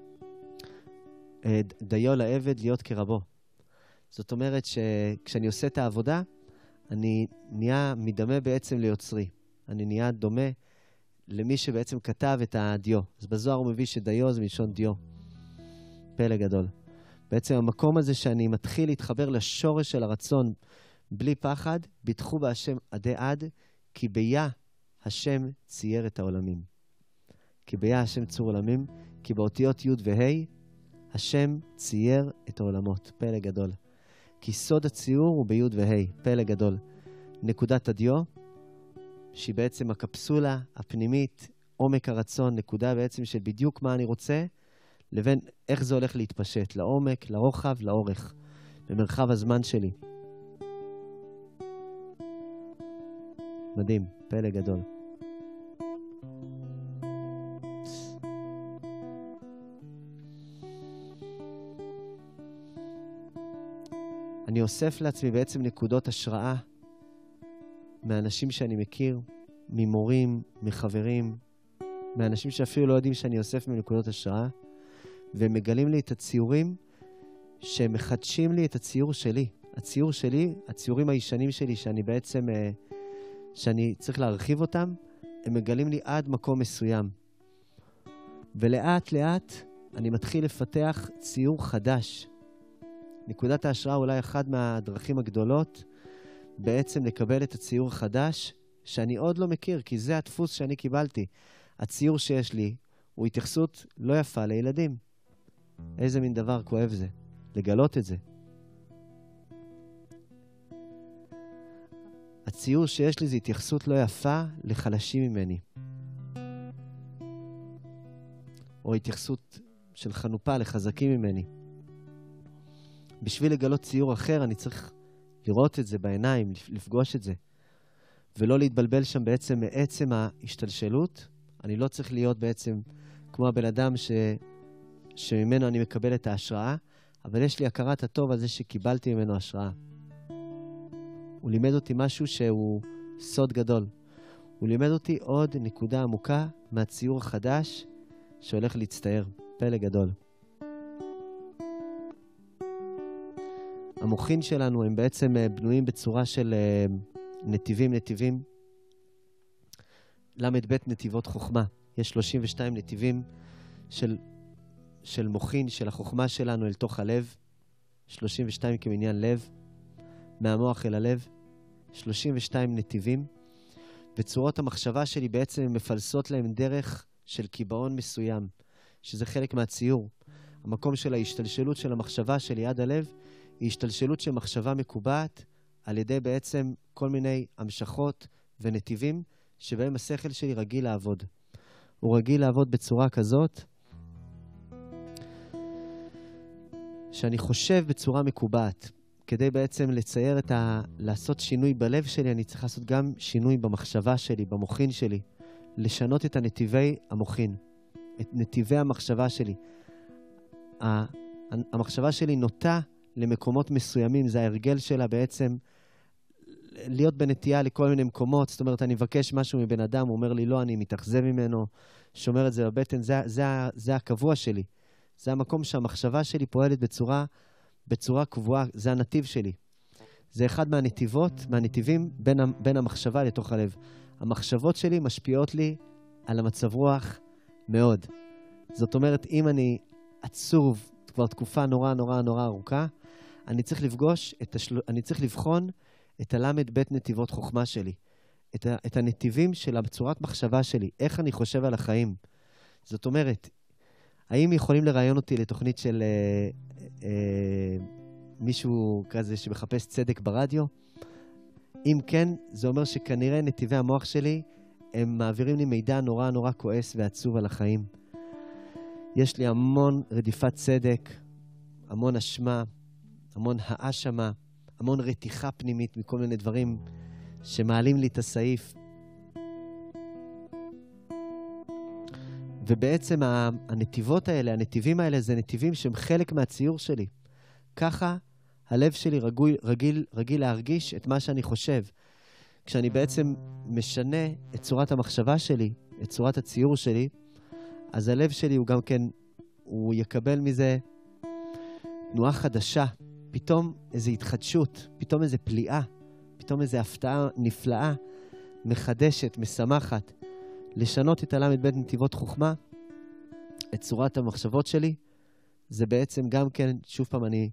דיו לעבד להיות כרבו. זאת אומרת שכשאני עושה את העבודה, אני נהיה מדמה בעצם ליוצרי. אני נהיה דומה למי שבעצם כתב את הדיו. אז בזוהר הוא מביא שדיו זה מלשון דיו. פלא גדול. בעצם המקום הזה שאני מתחיל להתחבר לשורש של הרצון בלי פחד, ביטחו בהשם עדי עד, כי ביה השם צייר את העולמים. כי ביה השם צור עולמים, כי באותיות י' וה' השם צייר את העולמות, פלא גדול. כי סוד הציור הוא ביוד והי, פלא גדול. נקודת הדיו, שהיא בעצם הקפסולה הפנימית, עומק הרצון, נקודה בעצם של בדיוק מה אני רוצה, לבין איך זה הולך להתפשט, לעומק, לרוחב, לאורך, במרחב הזמן שלי. מדהים, פלא גדול. אני אוסף לעצמי בעצם נקודות השראה מאנשים שאני מכיר, ממורים, מחברים, מאנשים שאפילו לא יודעים שאני אוסף מנקודות השראה, והם מגלים לי את הציורים שהם מחדשים לי את הציור שלי. הציור שלי, הציורים הישנים שלי שאני בעצם, שאני צריך להרחיב אותם, הם מגלים לי עד מקום מסוים. ולאט לאט אני מתחיל לפתח ציור חדש. נקודת ההשראה אולי אחת מהדרכים הגדולות, בעצם לקבל את הציור החדש שאני עוד לא מכיר, כי זה הדפוס שאני קיבלתי. הציור שיש לי הוא התייחסות לא יפה לילדים. איזה מין דבר כואב זה, לגלות את זה. הציור שיש לי זה התייחסות לא יפה לחלשים ממני. או התייחסות של חנופה לחזקים ממני. בשביל לגלות ציור אחר אני צריך לראות את זה בעיניים, לפגוש את זה. ולא להתבלבל שם בעצם מעצם ההשתלשלות. אני לא צריך להיות בעצם כמו הבן אדם ש... שממנו אני מקבל את ההשראה, אבל יש לי הכרת הטוב על זה שקיבלתי ממנו השראה. הוא לימד אותי משהו שהוא סוד גדול. הוא לימד אותי עוד נקודה עמוקה מהציור החדש שהולך להצטייר. פלא גדול. המוחין שלנו הם בעצם בנויים בצורה של נתיבים, נתיבים. למד בית נתיבות חוכמה. יש שלושים ושתיים נתיבים של, של מוחין, של החוכמה שלנו אל תוך הלב. שלושים ושתיים כמניין לב. מהמוח אל הלב. שלושים ושתיים נתיבים. וצורות המחשבה שלי בעצם מפלסות להם דרך של קיבעון מסוים. שזה חלק מהציור. המקום של ההשתלשלות של המחשבה שלי עד הלב, היא השתלשלות של מחשבה מקובעת על ידי בעצם כל מיני המשכות ונתיבים שבהם השכל שלי רגיל לעבוד. הוא רגיל לעבוד בצורה כזאת שאני חושב בצורה מקובעת. כדי בעצם לצייר את ה... לעשות שינוי בלב שלי, אני צריך לעשות גם שינוי במחשבה שלי, במוחין שלי. לשנות את הנתיבי המוחין, את נתיבי המחשבה שלי. המחשבה שלי נוטה למקומות מסוימים, זה ההרגל שלה בעצם להיות בנטייה לכל מיני מקומות. זאת אומרת, אני מבקש משהו מבן אדם, הוא אומר לי לא, אני מתאכזב ממנו, שומר את זה בבטן, זה, זה, זה הקבוע שלי. זה המקום שהמחשבה שלי פועלת בצורה, בצורה קבועה, זה הנתיב שלי. זה אחד מהנתיבות, מהנתיבים בין, בין המחשבה לתוך הלב. המחשבות שלי משפיעות לי על המצב רוח מאוד. זאת אומרת, אם אני עצוב כבר תקופה נורא נורא נורא ארוכה, אני צריך לפגוש, את השל... אני צריך לבחון את הלמד בית נתיבות חוכמה שלי. את, ה... את הנתיבים של הצורת מחשבה שלי, איך אני חושב על החיים. זאת אומרת, האם יכולים לראיין אותי לתוכנית של אה, אה, מישהו כזה שמחפש צדק ברדיו? אם כן, זה אומר שכנראה נתיבי המוח שלי, הם מעבירים לי מידע נורא נורא כועס ועצוב על החיים. יש לי המון רדיפת צדק, המון אשמה, המון האשמה, המון רתיחה פנימית מכל מיני דברים שמעלים לי את הסעיף. ובעצם הנתיבות האלה, הנתיבים האלה, זה נתיבים שהם חלק מהציור שלי. ככה הלב שלי רגיל, רגיל, רגיל להרגיש את מה שאני חושב. כשאני בעצם משנה את צורת המחשבה שלי, את צורת הציור שלי, אז הלב שלי הוא גם כן, הוא יקבל מזה תנועה חדשה, פתאום איזו התחדשות, פתאום איזו פליאה, פתאום איזו הפתעה נפלאה, מחדשת, משמחת. לשנות את הלמד בית נתיבות חוכמה, את צורת המחשבות שלי, זה בעצם גם כן, שוב פעם אני,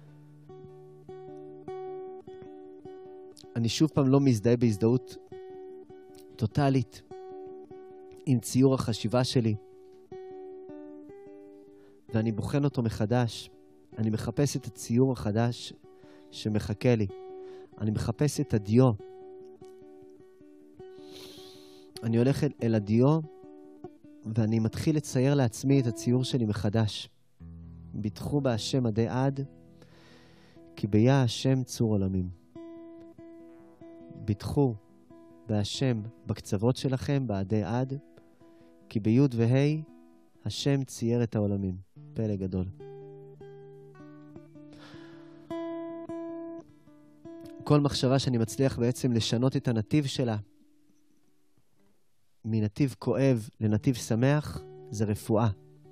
אני שוב פעם לא מזדהה בהזדהות טוטלית עם ציור החשיבה שלי. ואני בוחן אותו מחדש. אני מחפש את הציור החדש שמחכה לי. אני מחפש את הדיו. אני הולך אל, אל הדיו, ואני מתחיל לצייר לעצמי את הציור שלי מחדש. ביטחו בהשם עדי עד, כי ביה השם צור עולמים. ביטחו בהשם בקצוות שלכם, בעדי עד, כי ביוד והי השם צייר את העולמים. פלא גדול. כל מחשבה שאני מצליח בעצם לשנות את הנתיב שלה, מנתיב כואב לנתיב שמח, זה רפואה.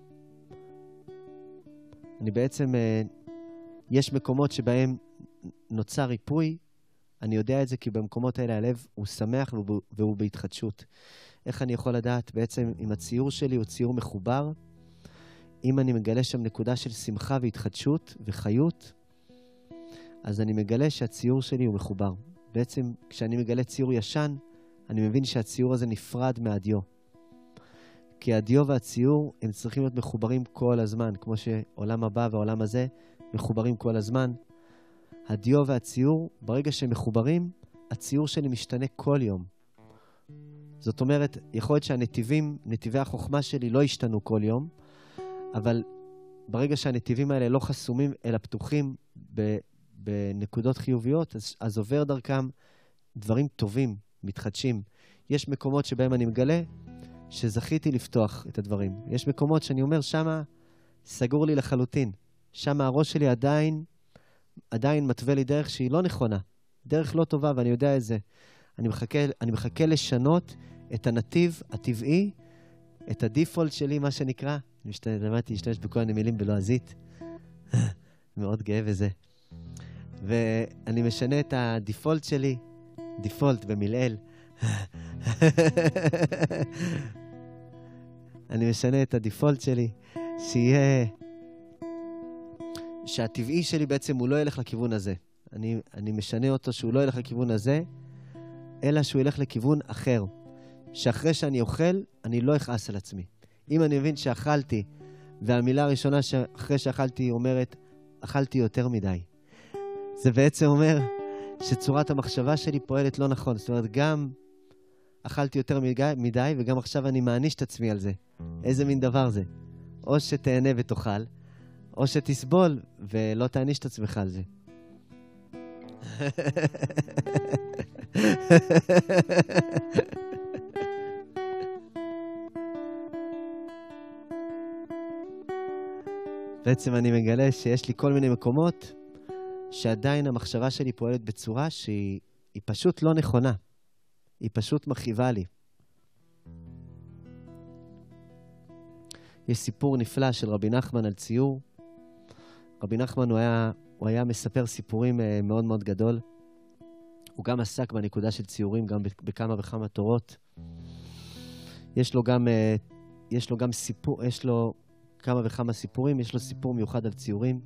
אני בעצם, יש מקומות שבהם נוצר ריפוי, אני יודע את זה כי במקומות האלה הלב הוא שמח והוא בהתחדשות. איך אני יכול לדעת? בעצם אם הציור שלי הוא ציור מחובר, אם אני מגלה שם נקודה של שמחה והתחדשות וחיות, אז אני מגלה שהציור שלי הוא מחובר. בעצם כשאני מגלה ציור ישן, אני מבין שהציור הזה נפרד מהדיו. כי הדיו והציור הם צריכים להיות מחוברים כל הזמן, כמו שעולם הבא והעולם הזה מחוברים כל הזמן. הדיו והציור, ברגע שהם מחוברים, הציור שלי משתנה כל יום. זאת אומרת, יכול להיות שהנתיבים, נתיבי החוכמה שלי לא ישתנו כל יום, אבל ברגע שהנתיבים האלה לא חסומים אלא פתוחים בנקודות חיוביות, אז, אז עובר דרכם דברים טובים, מתחדשים. יש מקומות שבהם אני מגלה שזכיתי לפתוח את הדברים. יש מקומות שאני אומר, שמה סגור לי לחלוטין. שמה הראש שלי עדיין, עדיין מתווה לי דרך שהיא לא נכונה. דרך לא טובה, ואני יודע את זה. אני מחכה, אני מחכה לשנות את הנתיב הטבעי, את הדיפולט שלי, מה שנקרא. אני משתמש, למדתי להשתמש בכל מיני מילים בלועזית. מאוד גאה בזה. ואני משנה את הדיפולט שלי, דיפולט במילאל. אני משנה את הדיפולט שלי, שיהיה, שהטבעי שלי בעצם הוא לא ילך לכיוון הזה. אני, אני משנה אותו שהוא לא ילך לכיוון הזה, אלא שהוא ילך לכיוון אחר. שאחרי שאני אוכל, אני לא אכעס על עצמי. אם אני מבין שאכלתי, והמילה הראשונה שאחרי שאכלתי אומרת, אכלתי יותר מדי. זה בעצם אומר שצורת המחשבה שלי פועלת לא נכון. זאת אומרת, גם אכלתי יותר מדי, וגם עכשיו אני מעניש את עצמי על זה. איזה מין דבר זה? או שתהנה ותאכל, או שתסבול ולא תעניש את עצמך על זה. בעצם אני מגלה שיש לי כל מיני מקומות שעדיין המחשבה שלי פועלת בצורה שהיא היא פשוט לא נכונה. היא פשוט מכאיבה לי. יש סיפור נפלא של רבי נחמן על ציור. רבי נחמן הוא היה, הוא היה מספר סיפורים מאוד מאוד גדול. הוא גם עסק בנקודה של ציורים, גם בכמה וכמה תורות. יש לו גם, יש לו גם סיפור, יש לו כמה וכמה סיפורים, יש לו סיפור מיוחד על ציורים.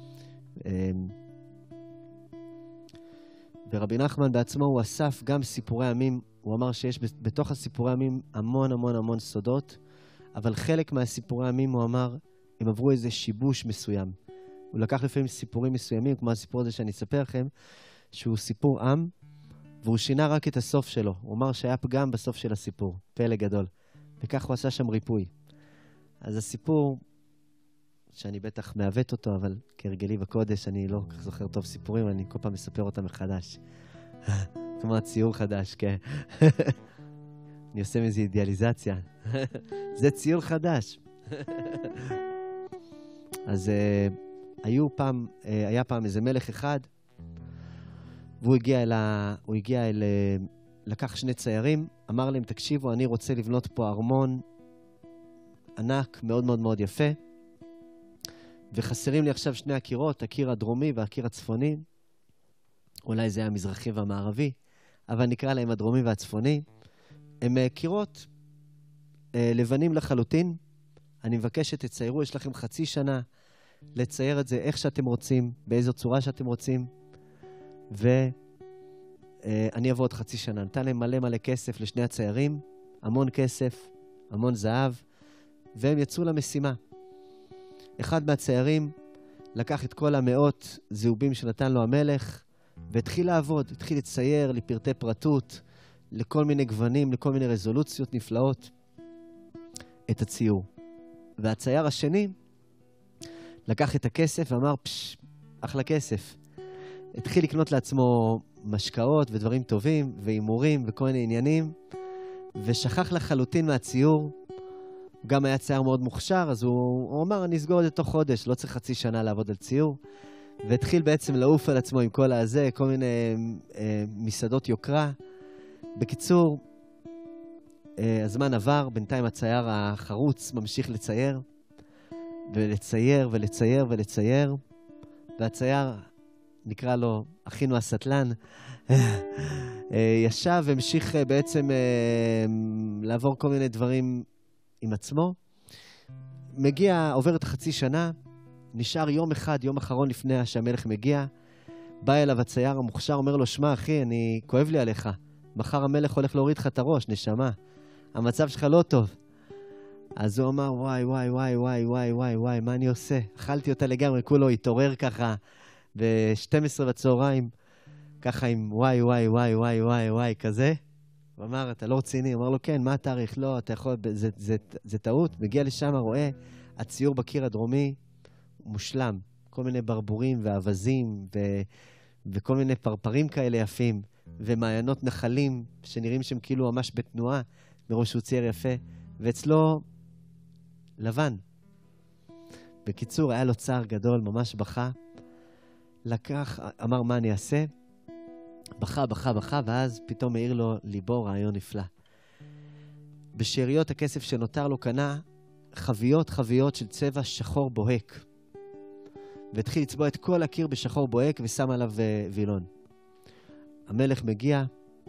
ורבי נחמן בעצמו הוא אסף גם סיפורי עמים. הוא אמר שיש בתוך הסיפורי עמים המון המון המון סודות, אבל חלק מהסיפורי עמים הוא אמר, הם עברו איזה שיבוש מסוים. הוא לקח לפעמים סיפורים מסוימים, כמו הסיפור הזה שאני אספר לכם, שהוא סיפור עם, והוא שינה רק את הסוף שלו. הוא אמר שהיה פגם בסוף של הסיפור, פלא גדול. וכך הוא עשה שם ריפוי. אז הסיפור, שאני בטח מעוות אותו, אבל כהרגלי בקודש, אני לא כך זוכר טוב סיפורים, אני כל פעם מספר אותם מחדש. כמו ציור חדש, כן. אני עושה מזה אידיאליזציה. זה ציור חדש. אז uh, היו פעם, uh, היה פעם איזה מלך אחד, והוא הגיע אל, ה... הוא הגיע אל, uh, לקח שני ציירים, אמר להם, תקשיבו, אני רוצה לבנות פה ארמון ענק, מאוד מאוד מאוד יפה, וחסרים לי עכשיו שני הקירות, הקיר הדרומי והקיר הצפוני, אולי זה היה המזרחי והמערבי, אבל נקרא להם הדרומי והצפוני, הם uh, קירות uh, לבנים לחלוטין. אני מבקש שתציירו, יש לכם חצי שנה לצייר את זה איך שאתם רוצים, באיזו צורה שאתם רוצים, ואני אבוא עוד חצי שנה. נתן להם מלא מלא כסף לשני הציירים, המון כסף, המון זהב, והם יצאו למשימה. אחד מהציירים לקח את כל המאות זהובים שנתן לו המלך, והתחיל לעבוד, התחיל לצייר לפרטי פרטות, לכל מיני גוונים, לכל מיני רזולוציות נפלאות, את הציור. והצייר השני לקח את הכסף ואמר, פש, אחלה כסף. התחיל לקנות לעצמו משקאות ודברים טובים, ואימורים וכל מיני עניינים, ושכח לחלוטין מהציור. הוא גם היה צייר מאוד מוכשר, אז הוא, הוא אמר, אני אסגור את זה תוך חודש, לא צריך חצי שנה לעבוד על ציור. והתחיל בעצם לעוף על עצמו עם כל הזה, כל מיני אה, מסעדות יוקרה. בקיצור, אה, הזמן עבר, בינתיים הצייר החרוץ ממשיך לצייר, ולצייר ולצייר ולצייר, והצייר, נקרא לו אחינו הסטלן, ישב והמשיך בעצם לעבור כל מיני דברים עם עצמו. מגיע, עובר את החצי שנה, נשאר יום אחד, יום אחרון לפני שהמלך מגיע, בא אליו הצייר המוכשר, אומר לו, שמע אחי, אני כואב לי עליך, מחר המלך הולך להוריד לך את הראש, נשמה, המצב שלך לא טוב. אז הוא אמר, וואי, וואי, וואי, וואי, וואי, וואי, וואי, מה אני עושה? אכלתי אותה לגמרי, כולו התעורר ככה ב-שתים עשרה בצהריים, ככה עם וואי, וואי, וואי, וואי, וואי, וואי, כזה. הוא אמר, אתה לא רציני? הוא אמר לו, כן, מה התאריך? לא, אתה יכול, זה, זה, זה טעות. מגיע לשם, רואה, הציור בקיר הדרומי מושלם. כל מיני ברבורים ואבזים ו, וכל מיני פרפרים כאלה יפים, ומעיינות נחלים שנראים שהם כאילו ממש בתנועה, מראש שהוא צייר יפה, ואצלו לבן. בקיצור, היה לו צער גדול, ממש בכה. לקח, אמר, מה אני אעשה? בכה, בכה, בכה, ואז פתאום העיר לו ליבו רעיון נפלא. בשאריות הכסף שנותר לו קנה חביות חביות של צבע שחור בוהק. והתחיל לצבוע את כל הקיר בשחור בוהק ושם עליו וילון. המלך מגיע,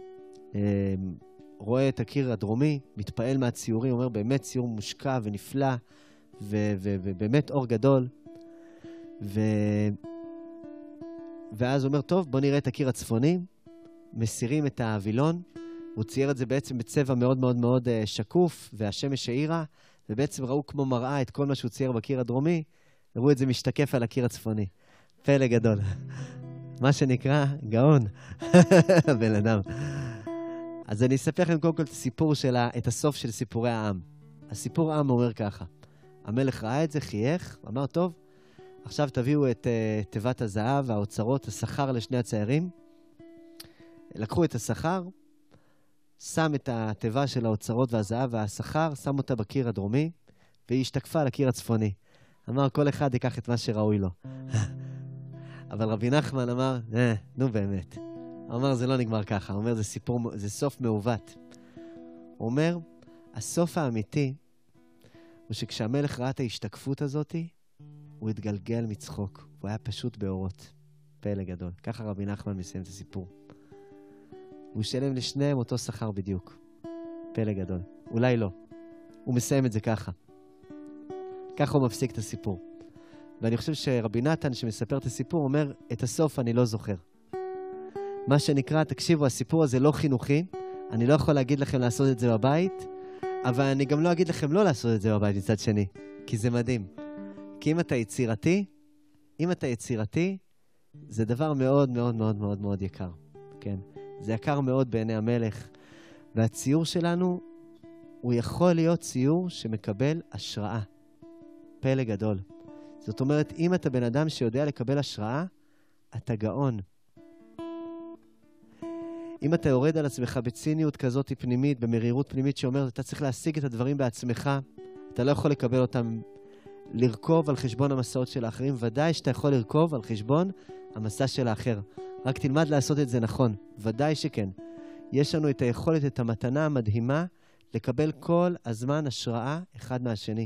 רואה את הקיר הדרומי, מתפעל מהציורים, אומר באמת ציור מושקע ונפלא, ובאמת אור גדול. ו... ואז הוא אומר, טוב, בוא נראה את הקיר הצפוני, מסירים את הווילון, הוא צייר את זה בעצם בצבע מאוד מאוד מאוד שקוף, והשמש האירה, ובעצם ראו כמו מראה את כל מה שהוא צייר בקיר הדרומי, ראו את זה משתקף על הקיר הצפוני. פלא גדול. מה שנקרא גאון, בן אדם. אז אני אספר לכם קודם כל את הסיפור שלה, את הסוף של סיפורי העם. הסיפור העם אומר ככה, המלך ראה את זה, חייך, אמר, טוב, עכשיו תביאו את uh, תיבת הזהב, האוצרות, השכר לשני הציירים. לקחו את השכר, שם את התיבה של האוצרות והזהב והשכר, שם אותה בקיר הדרומי, והיא השתקפה על הקיר הצפוני. אמר, כל אחד ייקח את מה שראוי לו. אבל רבי נחמן אמר, אה, נו באמת. הוא אומר, זה לא נגמר ככה. הוא אומר, זה סיפור, זה סוף מעוות. הוא אומר, הסוף האמיתי, הוא שכשהמלך ראה את ההשתקפות הזאת, הוא התגלגל מצחוק. הוא היה פשוט באורות. פלא גדול. ככה רבי נחמן מסיים את הסיפור. הוא שלם לשניהם אותו שכר בדיוק. פלא גדול. אולי לא. הוא מסיים את זה ככה. ככה הוא מפסיק את הסיפור. ואני חושב שרבי נתן שמספר את הסיפור אומר, את הסוף אני לא זוכר. מה שנקרא, תקשיבו, הסיפור הזה לא חינוכי. אני לא יכול להגיד לכם לעשות את זה בבית, אבל אני גם לא אגיד לכם לא לעשות את זה בבית מצד שני. כי זה מדהים. כי אם אתה יצירתי, אם אתה יצירתי, זה דבר מאוד מאוד מאוד מאוד מאוד יקר. כן. זה יקר מאוד בעיני המלך. והציור שלנו, הוא יכול להיות ציור שמקבל השראה. פלא גדול. זאת אומרת, אם אתה בן אדם שיודע לקבל השראה, אתה גאון. אם אתה יורד על עצמך בציניות כזאת פנימית, במרירות פנימית שאומרת, אתה צריך להשיג את הדברים בעצמך, אתה לא יכול לקבל אותם, לרכוב על חשבון המסעות של האחרים, ודאי שאתה יכול לרכוב על חשבון המסע של האחר. רק תלמד לעשות את זה נכון, ודאי שכן. יש לנו את היכולת, את המתנה המדהימה, לקבל כל הזמן השראה אחד מהשני.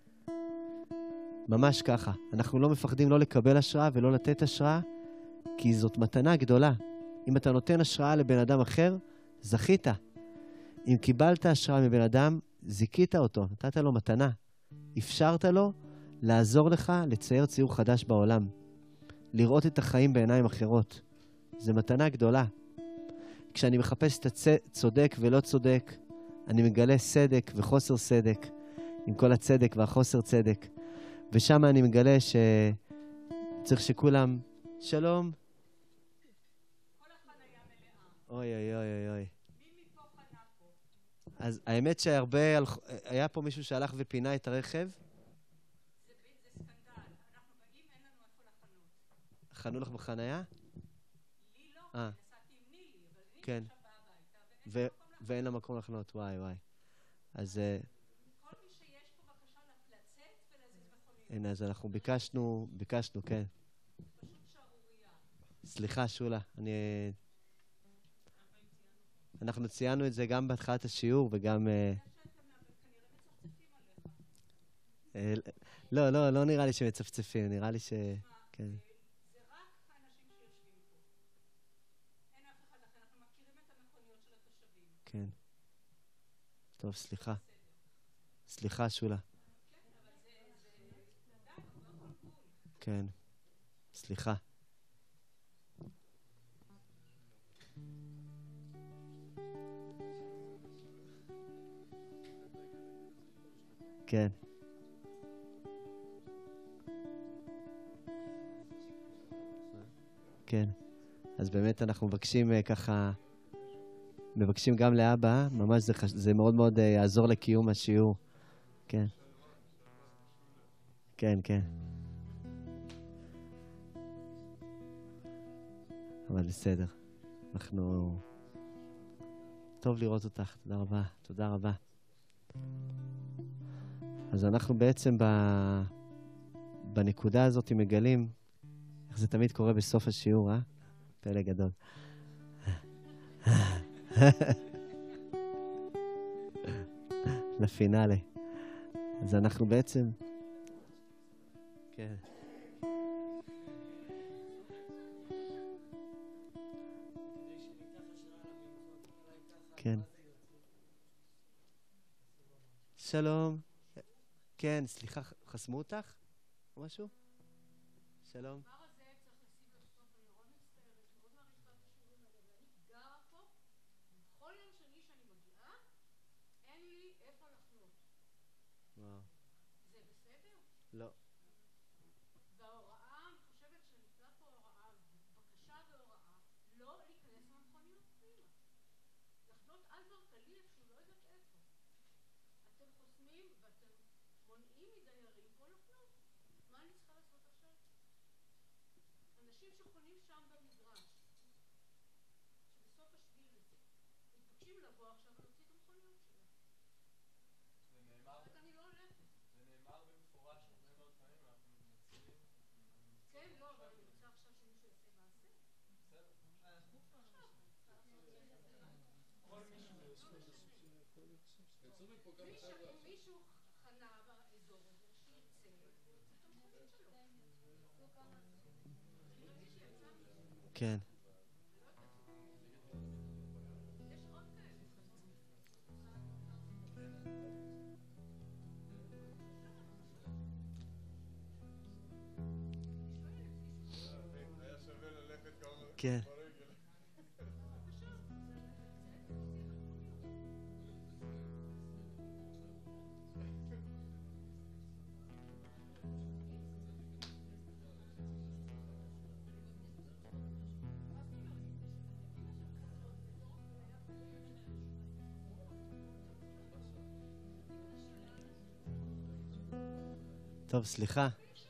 ממש ככה. אנחנו לא מפחדים לא לקבל השראה ולא לתת השראה, כי זאת מתנה גדולה. אם אתה נותן השראה לבן אדם אחר, זכית. אם קיבלת השראה מבן אדם, זיקית אותו, נתת לו מתנה. אפשרת לו לעזור לך לצייר ציור חדש בעולם. לראות את החיים בעיניים אחרות. זה מתנה גדולה. כשאני מחפש את הצודק ולא צודק, אני מגלה סדק וחוסר סדק, עם כל הצדק והחוסר צדק. ושם אני מגלה שצריך שכולם, שלום. כל החניה מלאה. אוי אוי אוי אוי אוי. מי מפה חנה פה? אז האמת שהרבה, הלכ- היה פה מישהו שהלך ופינה את הרכב. זה ב- זה סקנדל. אנחנו באים, אין לנו איפה לחנות. חנו לך בחנייה? לי לא, אה. כי נסעתי עם נילי, אבל נילי כן. עכשיו באה הביתה, ו- ואין לה מקום לחנות. ואין לה מקום לחנות, וואי וואי. אז אה, כל מי שיש פה בבקשה לצאת ולהזיז מכוניות. הנה, אז אנחנו ביקשנו, ביקשנו, כן. פשוט שערורייה. סליחה, שולה, אני... אנחנו ציינו את זה גם בהתחלת השיעור וגם... אה, שאתם כנראה מצפצפים עליך. אה, לא, לא, לא נראה לי שמצפצפים, נראה לי ש... כן, זה רק האנשים שיושבים פה. אין אף אחד אחר. אנחנו מכירים את המכוניות של התושבים. כן. טוב, סליחה. סליחה, שולה. כן, אבל זה... זה... די, עובר כל גבול. כן. סליחה. כן. כן. אז באמת אנחנו מבקשים אה, ככה, מבקשים גם לאבא, ממש זה, חש... זה מאוד מאוד אה, יעזור לקיום השיעור. כן. כן, כן. אבל בסדר. אנחנו... טוב לראות אותך, תודה רבה, תודה רבה. אז אנחנו בעצם ב... בנקודה הזאת מגלים, איך זה תמיד קורה בסוף השיעור, אה? פלא גדול. לפינאלה. אז אנחנו בעצם... כן. כן. שלום. כן, סליחה, חסמו אותך? או משהו? שלום. הדבר הזה צריך לשים לו סוף, אני נורא מצטערת, מאוד מעריכה את השיעורים האלה, ואני גרה פה, בכל יום שני שאני מגיעה, אין לי איפה לחנות. וואו. זה בסדר? לא. וההוראה, אני חושבת שניתנה פה הוראה, בקשה והוראה, לא להיכנס למכוניות פנימה. לחנות על מרכלי איפשהו, לא יודעת איפה. אתם חוסמים ואתם מונעים מדיירים פה לחנות. מה אני צריכה לעשות עכשיו? אנשים שחונים שם במגרש, שבסוף השביל הזה, מתבקשים לבוא עכשיו ולהוציא את המכוניות שלהם. זה נאמר, רק אני לא הולכת. זה נאמר במפורש הרבה מאוד פעמים, אנחנו מתנצלים. כן, לא, אבל אני רוצה עכשיו שמישהו יעשה מעשה. בסדר. כל מישהו יצאו מפה כמה חבר'ה. אם מישהו חנה באזור הזה, שיצא ויוציא את המכונית שלו. כן. יש עוד כאלה. היה שווה ללכת כמה... כן. טוב, סליחה.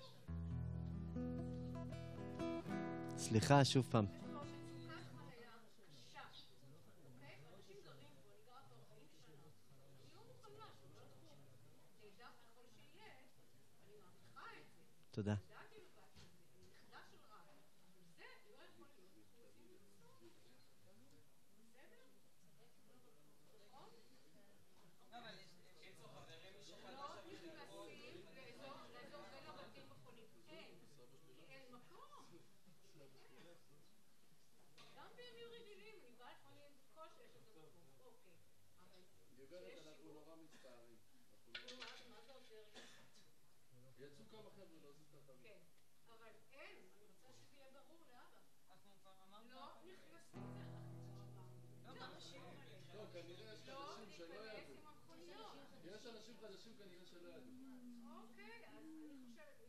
סליחה, שוב פעם. תודה. גם בימים רגילים, אני באה לפעמים בקושי יש איזה מקום, אוקיי, אבל גברת, אנחנו נורא מצטערים. מה זה עוזר לי? יצאו כמה חבר'ה להוזיז את הטלפון. כן, אבל אין, אני רוצה שזה יהיה ברור לאבא. אנחנו כבר אמרנו. לא נכנסים זה, אנחנו כבר אמרנו. לא, כנראה יש לא אנשים שלא ניכנס ידעו. עם המכוניות. יש אנשים חדשים כנראה שלא ידעו. אוקיי, אז אני חושבת,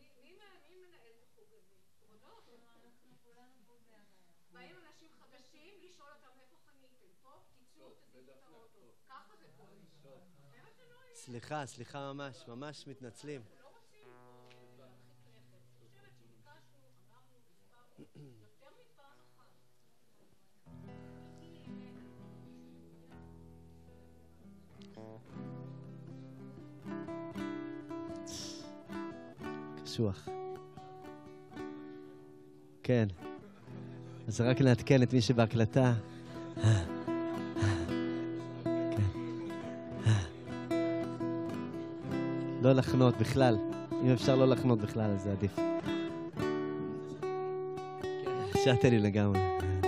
באים אנשים חדשים לשאול אותם איפה חניתם, פה תיצאו תזיזו את האוטו, ככה זה קורה. סליחה, סליחה ממש, ממש מתנצלים. לא רוצים להרחיק לכת. חושבת שביקשנו, אמרנו, הסברנו, יותר מפעם אחת. קשוח. כן. אז רק לעדכן את מי שבהקלטה. לא לחנות בכלל. אם אפשר לא לחנות בכלל, אז זה עדיף. שאתה לי לגמרי.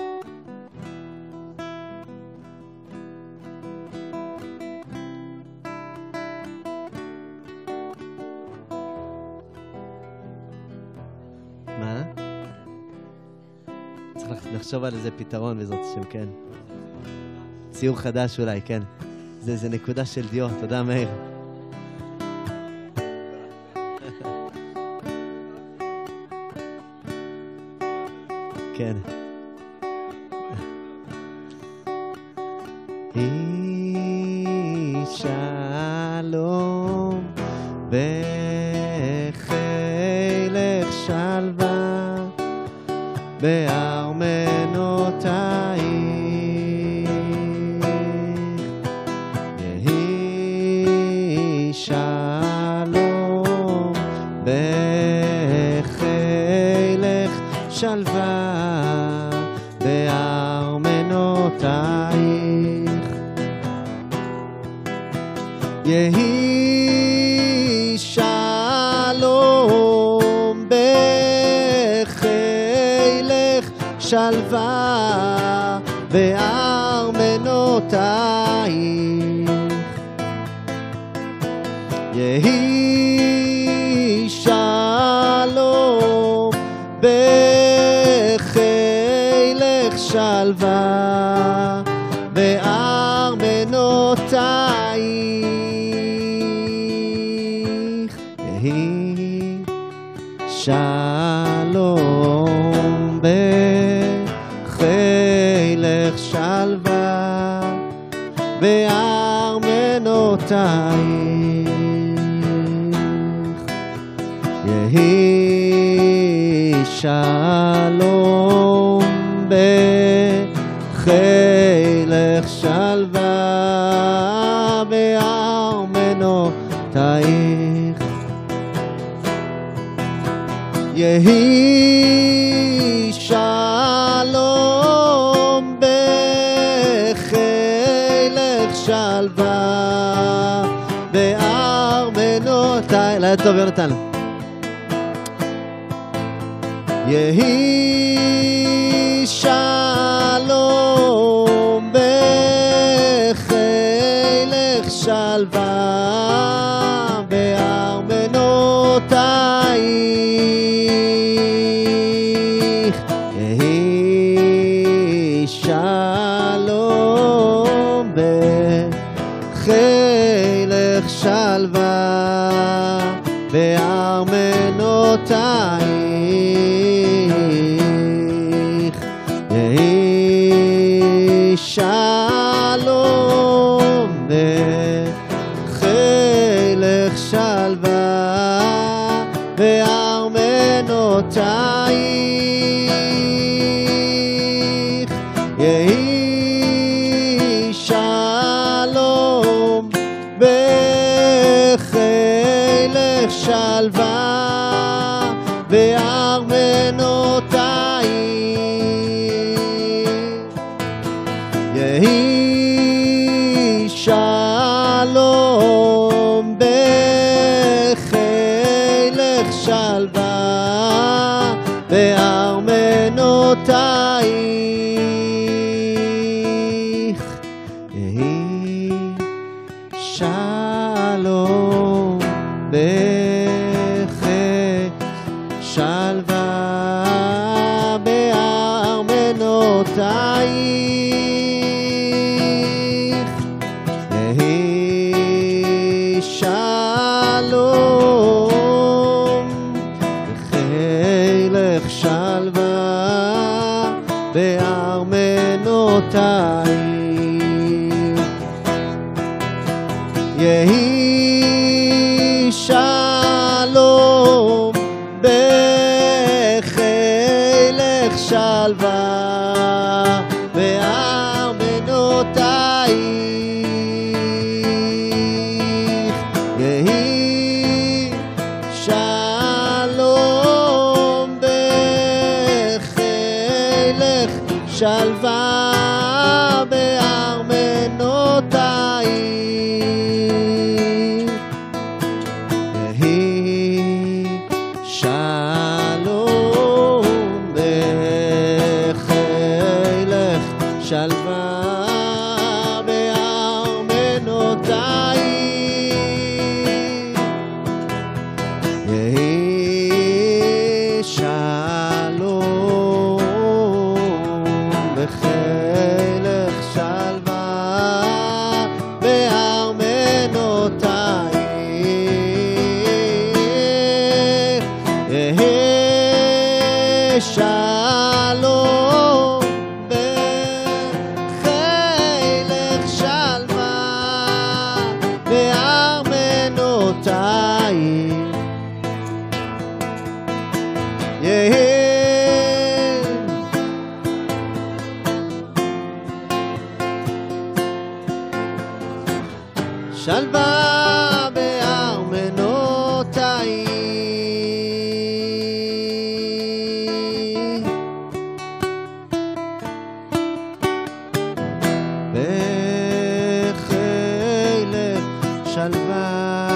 מה? צריך לחשוב על איזה פתרון בעזרת השם, כן. ציור חדש אולי, כן. זה, זה נקודה של דיו. תודה, מאיר. כן. יהי שלום וחילך שלווה בארמנותייך. יהי שלום וחילך שלווה בארמנותייך. יהי שלום בחילך שלווה בארמנותייך. יהי שלום בחילך שלווה בארמנותייך. יהי שלום בחילך שלווה בארמנותייך. יהי שלום בחילך שלווה בארמנותייך. יהי שלום בחילך שלווה בארמנותייך. לילה טוב, יונתן. יהי שלום בחילך שלווה בארמנותייך. יהי שלום בחילך שלווה בארמנותייך. יהי שלום בחילך שלווה בארמנותייך. יהי שלום בחילך שלווה בארמנותייך. יהי שלום בחילך שלווה בארמנותייך. יהי שלום בחילך שלווה בארמנותייך. יהי שלום בחילך יהי שלום בחילך שלווה בארמנותייך. יהי שלום בחילך שלווה בארמנותייך. יהי שלום בחילך שלווה בארמנותייך. יהי שלום בחילך שלווה בארמנותייך. יהי שלום בחילך שלווה בארמנותייך. יהי שלווה בארמנותייך. בחילך שלווה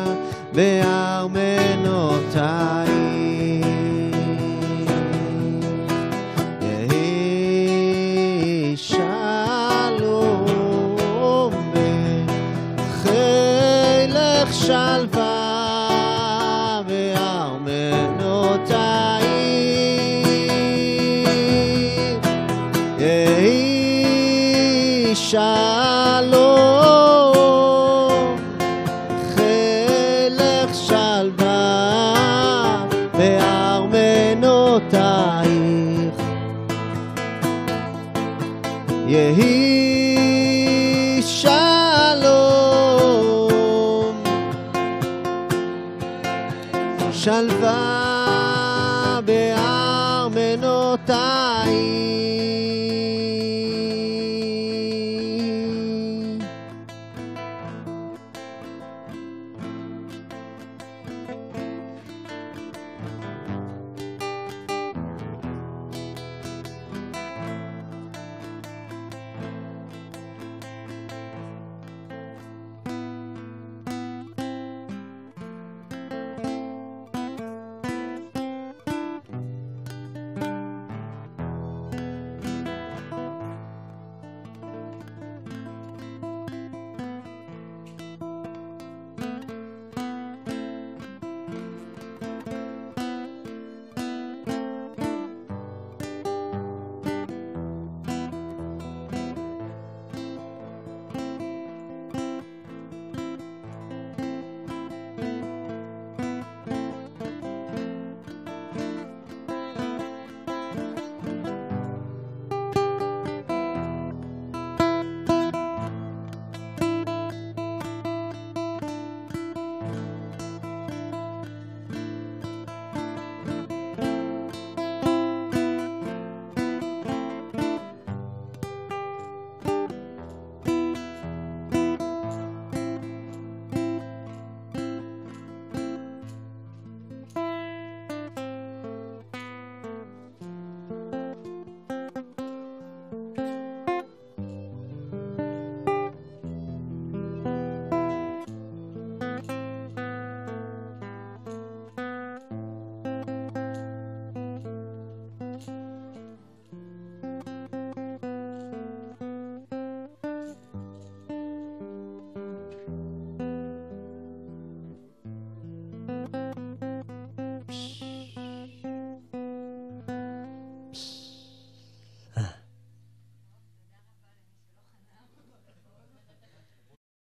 בארמנותייך. יהי שלום בחילך שלווה בארמנותייך. יהי שלום בחילך שלווה בארמנותייך.